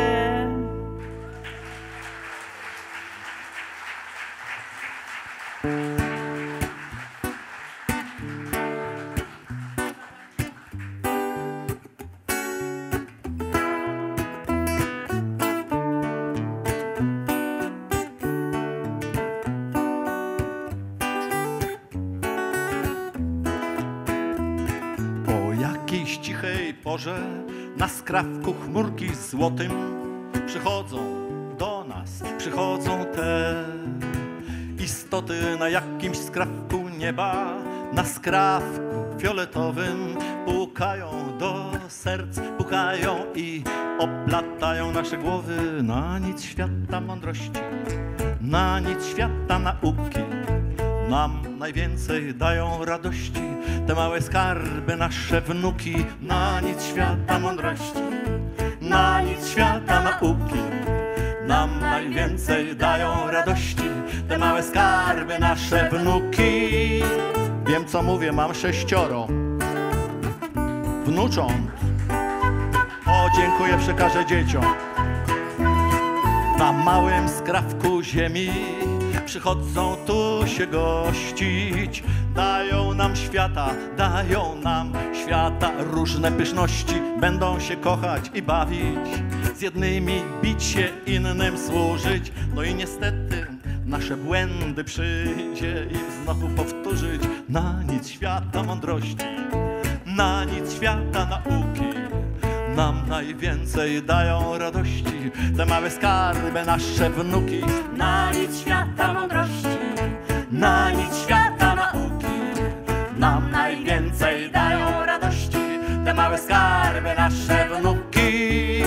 jakiejś cichej porze na skrawku chmurki złotym przychodzą do nas, przychodzą te istoty na jakimś skrawku nieba, na skrawku fioletowym pukają do serc, pukają i oplatają nasze głowy. Na nic świata mądrości, na nic świata nauki, nam najwięcej dają radości te małe skarby, nasze wnuki. Na nic świata mądrości, na nic świata nauki, nam najwięcej dają radości te małe skarby, nasze wnuki. Wiem co mówię, mam sześcioro wnucząt. O, dziękuję, przekażę dzieciom. Na małym skrawku ziemi przychodzą tu się gościć, dają nam świata, dają nam świata różne pyszności. Będą się kochać i bawić, z jednymi bić się, innym służyć. No i niestety nasze błędy przyjdzie im znowu powtórzyć. Na nic świata mądrości, na nic świata nauki, nam najwięcej dają radości te małe skarby, nasze wnuki. Na nic świata mądrości, Na nic świata nauki, nam najwięcej dają radości te małe skarby, nasze wnuki.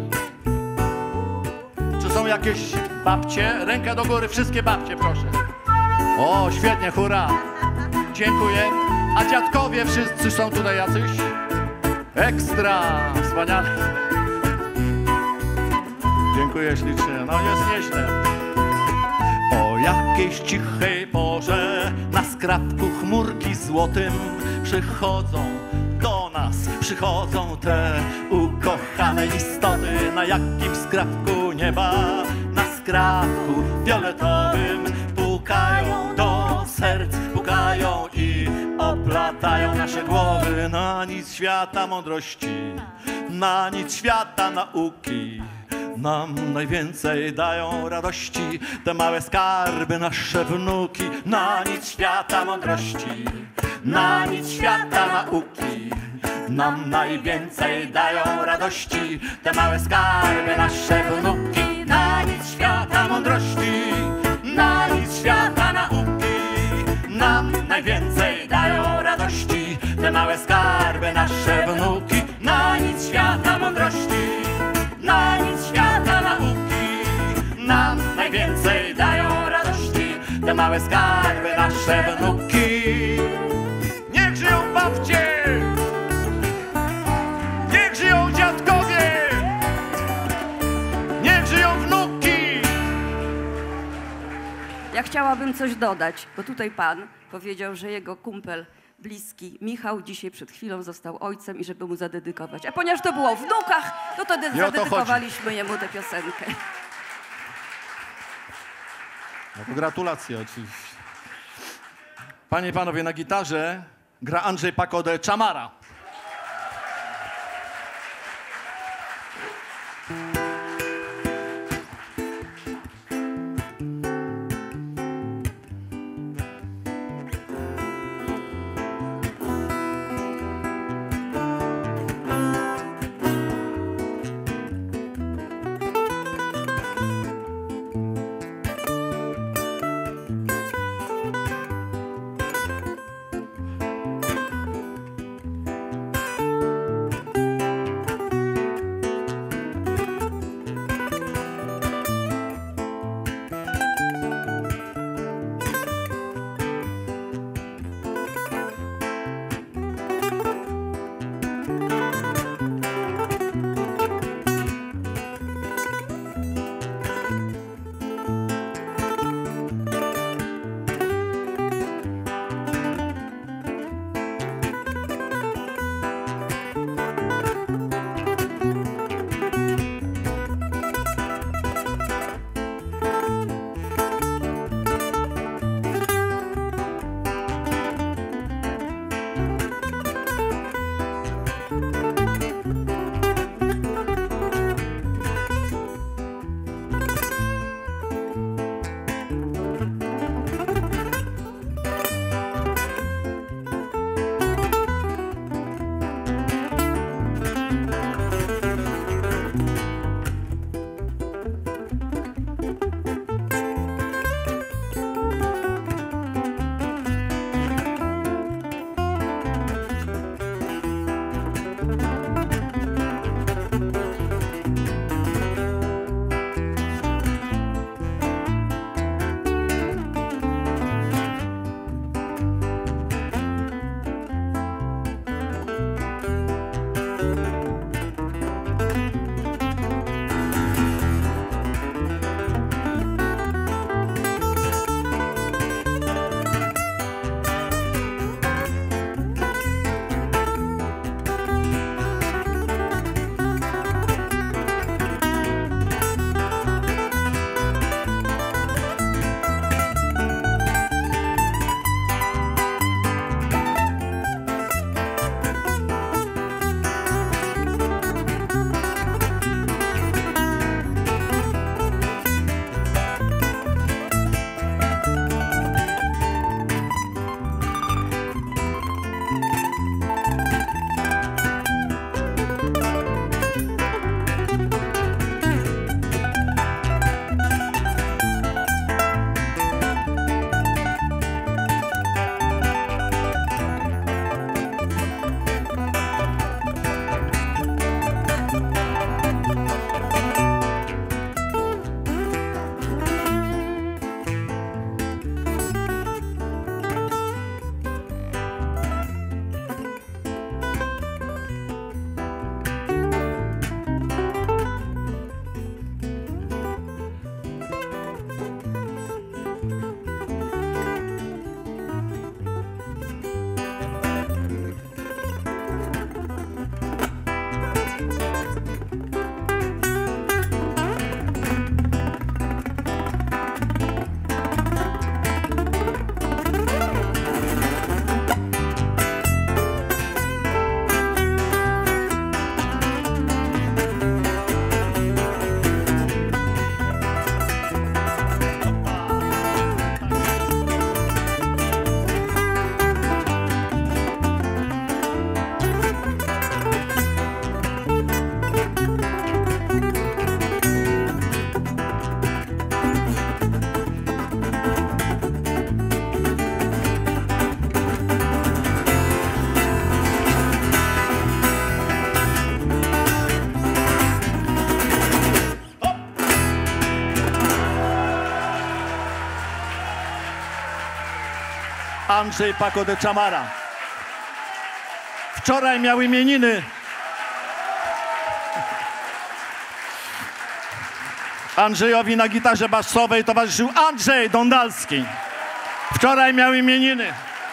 Czy są jakieś babcie? Rękę do góry, wszystkie babcie, proszę. O, świetnie, hurra. Dziękuję. A dziadkowie wszyscy są tutaj jacyś? Ekstra, wspaniale. Dziękuję ślicznie, no jest nieźle. O jakiejś cichej porze na skrawku chmurki złotym przychodzą do nas, przychodzą te ukochane istoty na jakimś skrawku nieba, na skrawku fioletowym pukają do serc, pukają i oplatają nasze głowy. Na nic świata mądrości, na nic świata nauki, nam najwięcej dają radości te małe skarby, nasze wnuki. Na nic świata mądrości, na nic świata nauki, nam najwięcej dają radości te małe skarby, nasze wnuki. Na nic świata mądrości, na nic świata nauki, nam najwięcej dają radości te małe skarby, nasze wnuki. Na nic świata mądrości, na nic świata nauki, nam najwięcej dają radości te małe skarby, nasze wnuki. Niech żyją babcie, niech żyją dziadkowie, niech żyją wnuki. Ja chciałabym coś dodać, bo tutaj pan powiedział, że jego kumpel bliski Michał dzisiaj przed chwilą został ojcem i żeby mu zadedykować. A ponieważ to było o wnukach, no to Nie o to zadedykowaliśmy jemu tę piosenkę. No to gratulacje oczywiście. Panie i panowie, na gitarze gra Andrzej Paco de Chamara. Andrzej Paco de Chamara. Wczoraj miał imieniny. Andrzejowi na gitarze basowej towarzyszył Andrzej Dądalski. Wczoraj miał imieniny.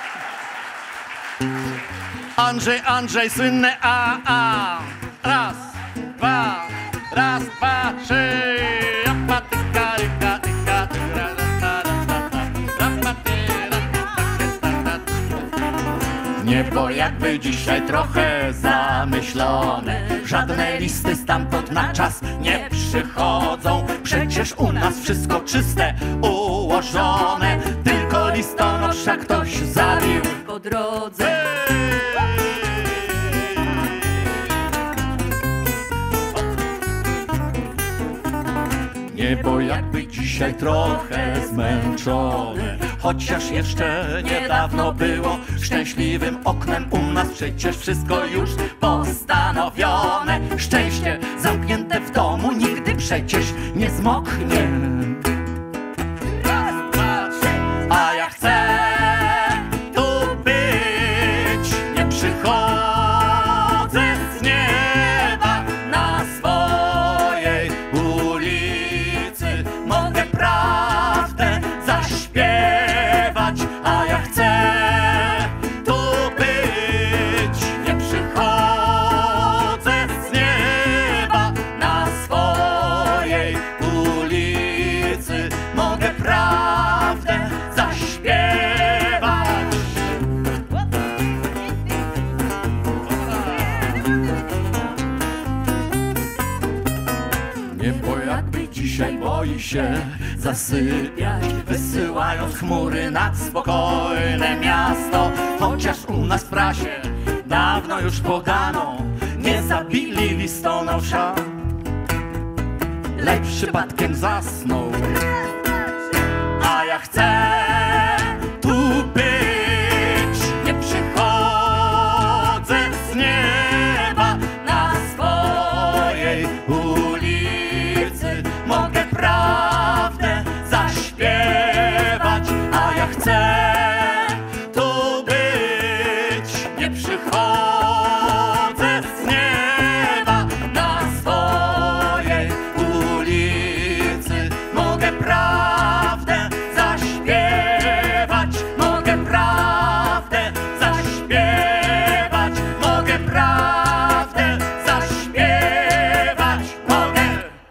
Andrzej, Andrzej, słynne A, A. Raz, dwa, raz, dwa, trzy. Opa, tyka, ryka, tyka, tyka, tyka, tyka. Niebo jakby dzisiaj trochę zamyślone. Żadne listy stamtąd na czas nie przychodzą. Przecież u nas wszystko czyste, ułożone. Tylko listonosza ktoś zabił po drodze. Niebo jakby dzisiaj trochę zmęczone. Chociaż jeszcze niedawno było szczęśliwym oknem u nas. Przecież wszystko już postanowione. Szczęście zamknięte w domu nigdy przecież nie zmoknie. Raz, dwa, trzy. A ja chcę tu być. Nie przychodzę z nieba na swojej ulicy. Mogę prawdę zaśpiewać, a ja chcę tu być. Nie przychodzę z nieba na swojej ulicy. Mogę prawdę zaśpiewać. Niebo jakby dzisiaj boi się zasypiać, wysyłając chmury nad spokojne miasto. Chociaż u nas w prasie dawno już podano, nie zabili listonosza, lecz przypadkiem zasnął. A ja chcę tu być. Nie przychodzę z nieba na swojej ulicy. Mogę prawdę zaśpiewać, a ja chcę tu być. Nie przychodzę z nieba na swojej ulicy. Mogę prawdę zaśpiewać. Mogę prawdę zaśpiewać. Mogę prawdę zaśpiewać. Mogę.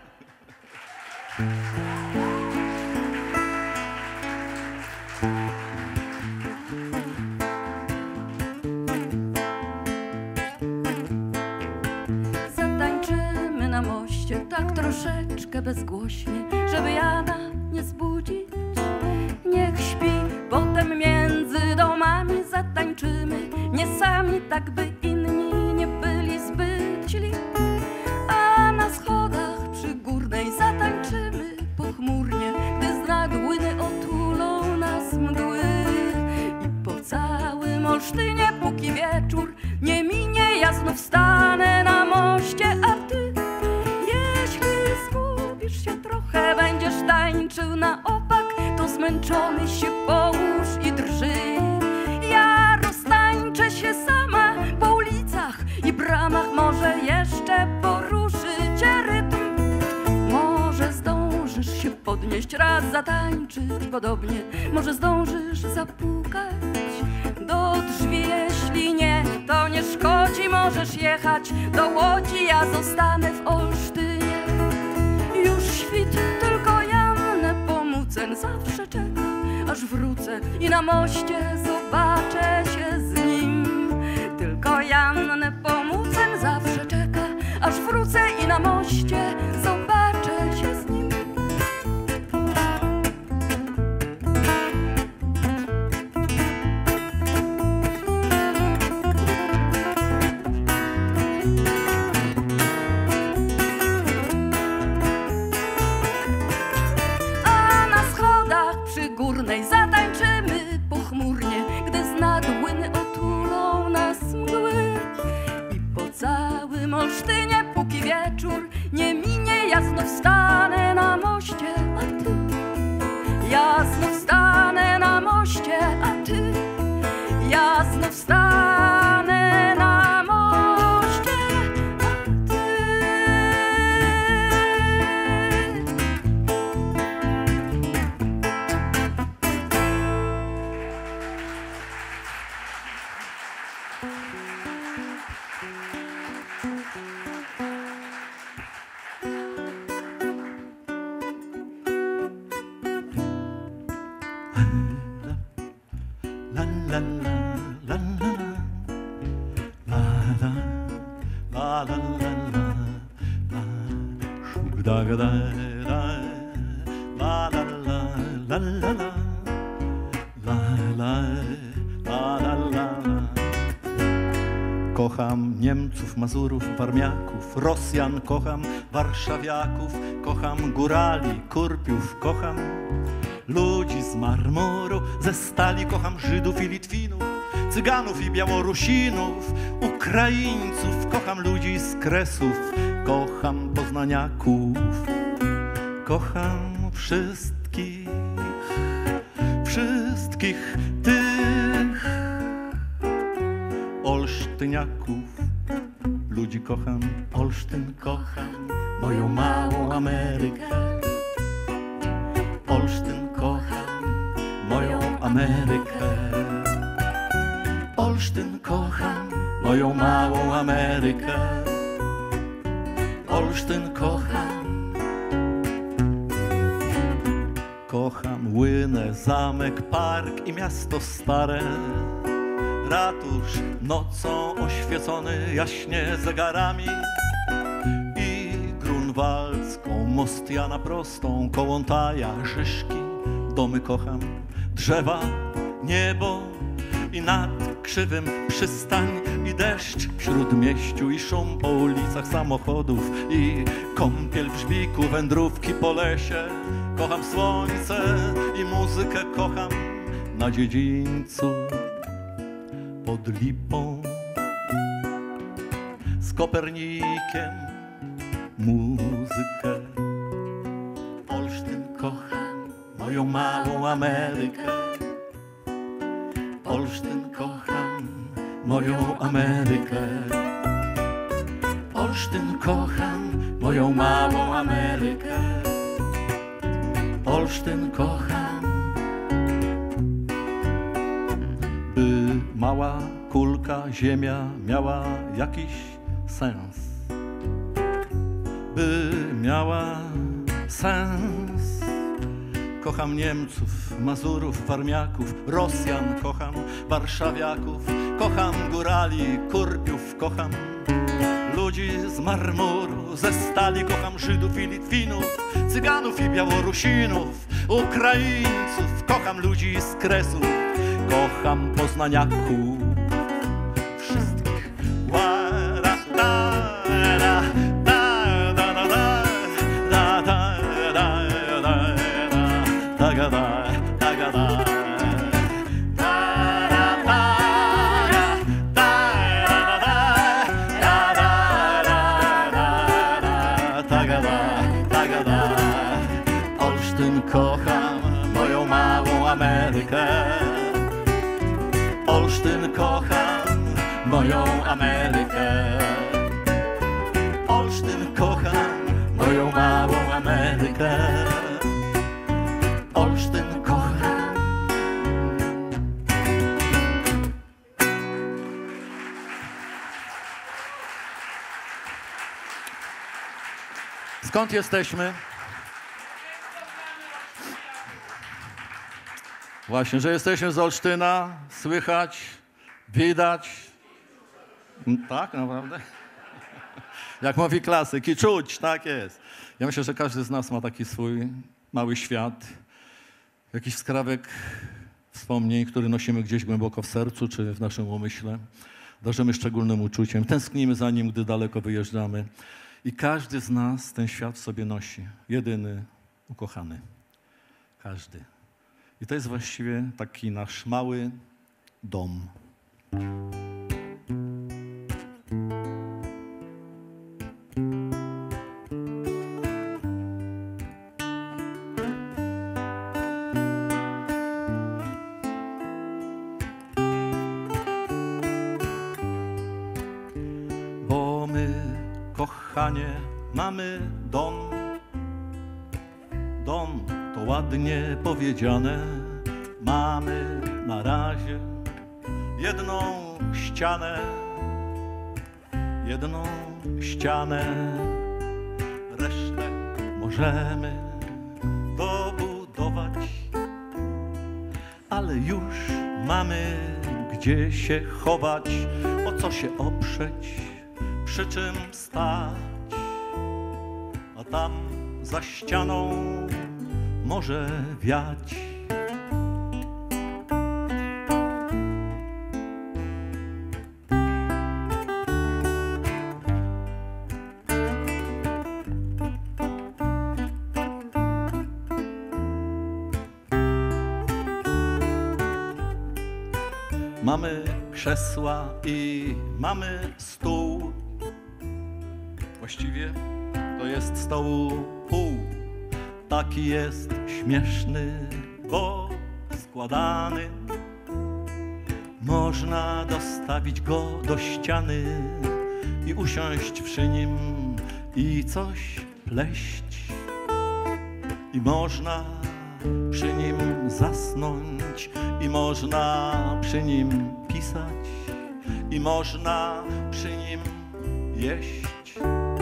Zatańczymy na moście tak troszeczkę bezgłośnie, żeby Jana nie zbudzić. Niech śpi, potem między domami zatańczymy, nie sami, tak by inni nie byli zbyt źli. A na schodach przy Górnej zatańczymy pochmurnie, gdy z nagłyny otulą nas mgły. I po całym Olsztynie, póki wieczór nie minie, ja znów stanę na moście, a ty, jeśli zgubisz się trochę, będziesz tańczył na opak, to zmęczony się połóż i drżyj. Ja roztańczę się sama po ulicach i bramach, może jeszcze poruszy cię rytm. Może zdążysz się podnieść, raz zatańczyć podobnie, może zdążysz zapukać do drzwi. Jeśli nie, to nie szkodzi, możesz jechać do Łodzi, ja zostanę w Olsztynie. Już świt, tylko Jan Nepomucen zawsze czeka, aż wrócę i na moście zobaczę się z nim. Tylko Jan Nepomucen zawsze czeka, aż wrócę i na moście zobaczę się z nim. A na schodach przy Górnej zatańczymy pochmurnie, gdy z nadłyny otulą nas mgły. I po całym Olsztynie, póki wieczór nie minie, ja znów stanę na moście, a ty. Ja znów stanę na moście, a ty. Ja znów stanę na moście, a ty. La la la la la la. la la la la shug da ga da da la la la la la la la la la la la. Kocham Niemców, Mazurów, Warmiaków, Rosjan, kocham Warszawiaków, kocham górali, Kurpiów, kocham ludzi z marmuru, ze stali, kocham Żydów i Litwinów, Cyganów i Białorusinów, Ukraińców, kocham ludzi z Kresów, kocham poznaniaków, kocham wszystkich, wszystkich tych olsztyniaków. Ludzi kocham, Olsztyn kocham, moją małą Amerykę. Olsztyn kocham, moją Amerykę. Olsztyn kocham, moją małą Amerykę. Olsztyn kocham. Kocham Łynę, zamek, park i miasto stare. Ratusz nocą oświecony jaśnie zegarami i grunwaldzką, most Jana Prostą, Kołątaja, Rzyszki. Domy kocham, drzewa, niebo i nad krzywym przystań i deszcz w śródmieściu i szum po ulicach samochodów i kąpiel w Żbiku, wędrówki po lesie. Kocham słońce i muzykę kocham na dziedzińcu pod lipą z Kopernikiem muzykę. Olsztyn kocham, moją małą Amerykę. Olsztyn kocham, moją Amerykę. Olsztyn kocham, moją małą Amerykę. Olsztyn kocham. By mała kulka ziemia miała jakiś sens, by miała sens. Kocham Niemców, Mazurów, Warmiaków, Rosjan, kocham Warszawiaków, kocham górali, Kurpiów, kocham ludzi z marmuru, ze stali, kocham Żydów i Litwinów, Cyganów i Białorusinów, Ukraińców, kocham ludzi z Kresów, kocham poznaniaków wszystkich. Ła, da, da, da, da, da, da, da, da, da, da, da, da, da, da. Olsztyn kocham, moją małą Amerykę. Olsztyn kocham, moją Amerykę. Olsztyn kocham, moją małą Amerykę. Olsztyn kocham. Skąd jesteśmy? Właśnie, że jesteśmy z Olsztyna, słychać, widać. Tak, naprawdę? Jak mówi klasyk, i czuć, tak jest. Ja myślę, że każdy z nas ma taki swój mały świat, jakiś skrawek wspomnień, który nosimy gdzieś głęboko w sercu czy w naszym umyśle. Darzymy szczególnym uczuciem, tęsknimy za nim, gdy daleko wyjeżdżamy. I każdy z nas ten świat w sobie nosi, jedyny, ukochany. Każdy. I to jest właściwie taki nasz mały dom. Bo my, kochanie, mamy dom. Dom to ładnie powiedziane. Mamy na razie jedną ścianę, jedną ścianę. Resztę możemy dobudować, ale już mamy gdzie się chować, o co się oprzeć, przy czym stać, a tam za ścianą może wiać. Mamy krzesła i mamy stół. Właściwie to jest stołu pół. Taki jest śmieszny, bo składany. Można dostawić go do ściany i usiąść przy nim i coś pleść. I można przy nim zasnąć, i można przy nim pisać, i można przy nim jeść.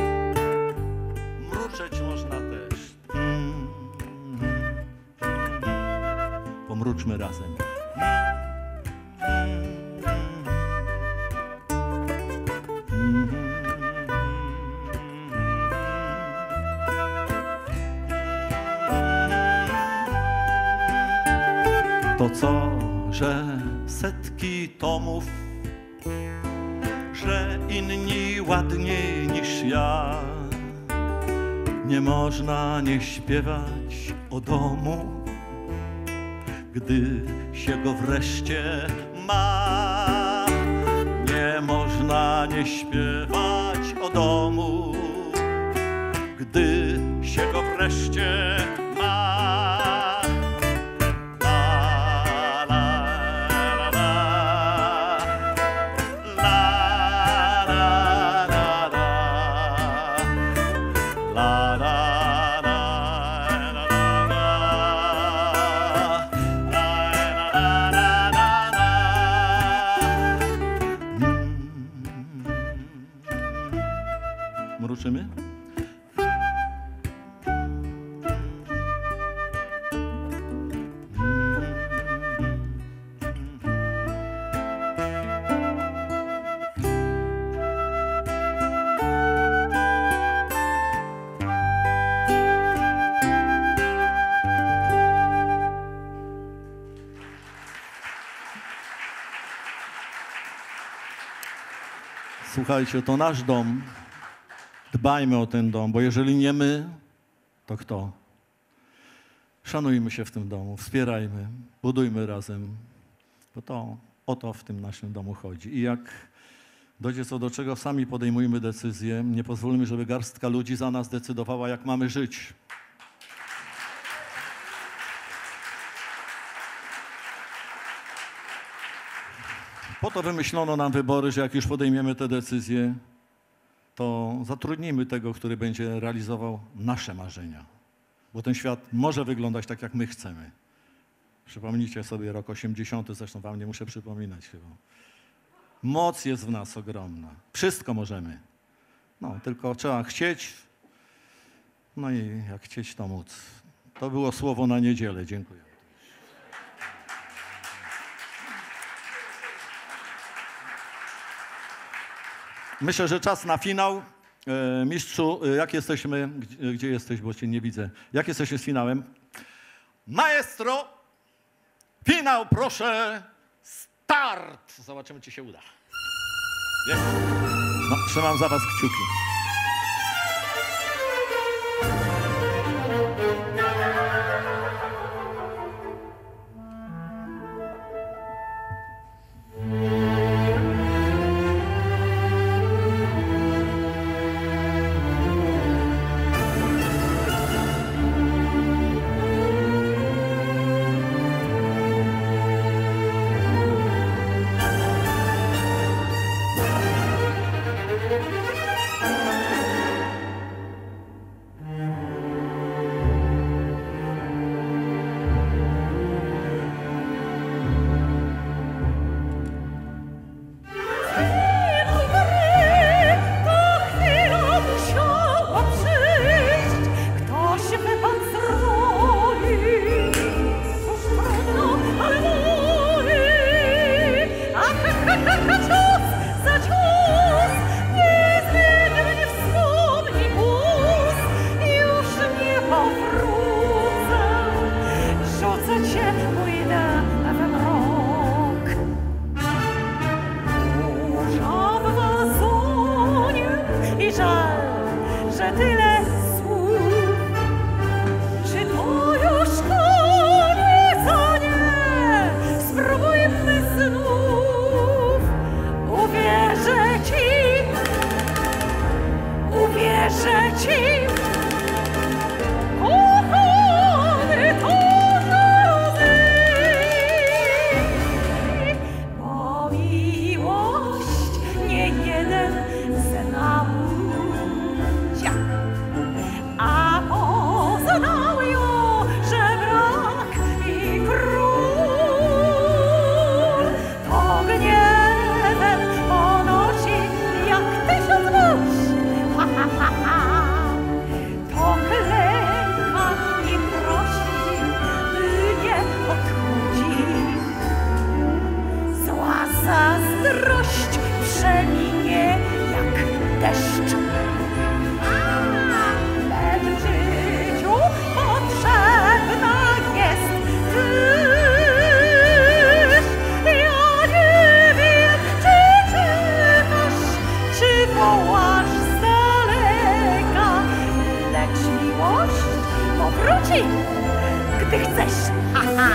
Mruczeć można też. Mm, mm, mm. Pomruczmy razem. To co, że setki tomów, że inni ładniej niż ja. Nie można nie śpiewać o domu, gdy się go wreszcie ma. Nie można nie śpiewać o domu, gdy się go wreszcie ma. Mruczymy? Słuchajcie, to nasz dom. Dbajmy o ten dom, bo jeżeli nie my, to kto? Szanujmy się w tym domu, wspierajmy, budujmy razem, bo to o to w tym naszym domu chodzi. I jak dojdzie co do czego, sami podejmujmy decyzje, nie pozwólmy, żeby garstka ludzi za nas decydowała, jak mamy żyć. Po to wymyślono nam wybory, że jak już podejmiemy te decyzje, to zatrudnijmy tego, który będzie realizował nasze marzenia. Bo ten świat może wyglądać tak, jak my chcemy. Przypomnijcie sobie rok osiemdziesiąty, zresztą wam nie muszę przypominać chyba. Moc jest w nas ogromna. Wszystko możemy. No, tylko trzeba chcieć. No i jak chcieć, to móc. To było słowo na niedzielę. Dziękuję. Myślę, że czas na finał. E, mistrzu, jak jesteśmy? Gdzie, gdzie jesteś, bo cię nie widzę. Jak jesteśmy z finałem? Maestro, finał proszę, start! Zobaczymy, czy się uda. Jest. No, trzymam za was kciuki. Thank you. znałcia. A poznał ją żebrak i król. To gniewem ponosi jak tysiąc burz. Ha, ha, ha, ha. To klęka i prosi, by nie odchodzić. Zła zazdrość przeminie jak deszcz. Lecz w życiu potrzebna jest tyś. Ja nie wiem, czy czekasz, czy wołasz z daleka, lecz miłość powróci, gdy chcesz. Ha, ha.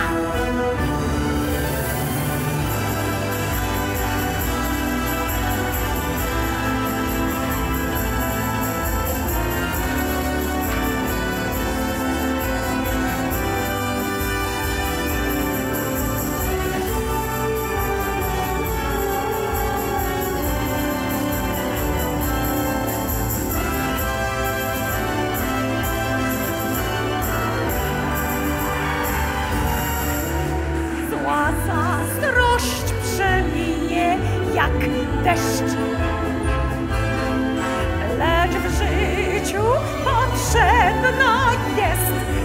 Zła zazdrość przeminie jak deszcz. Lecz w życiu potrzebna jest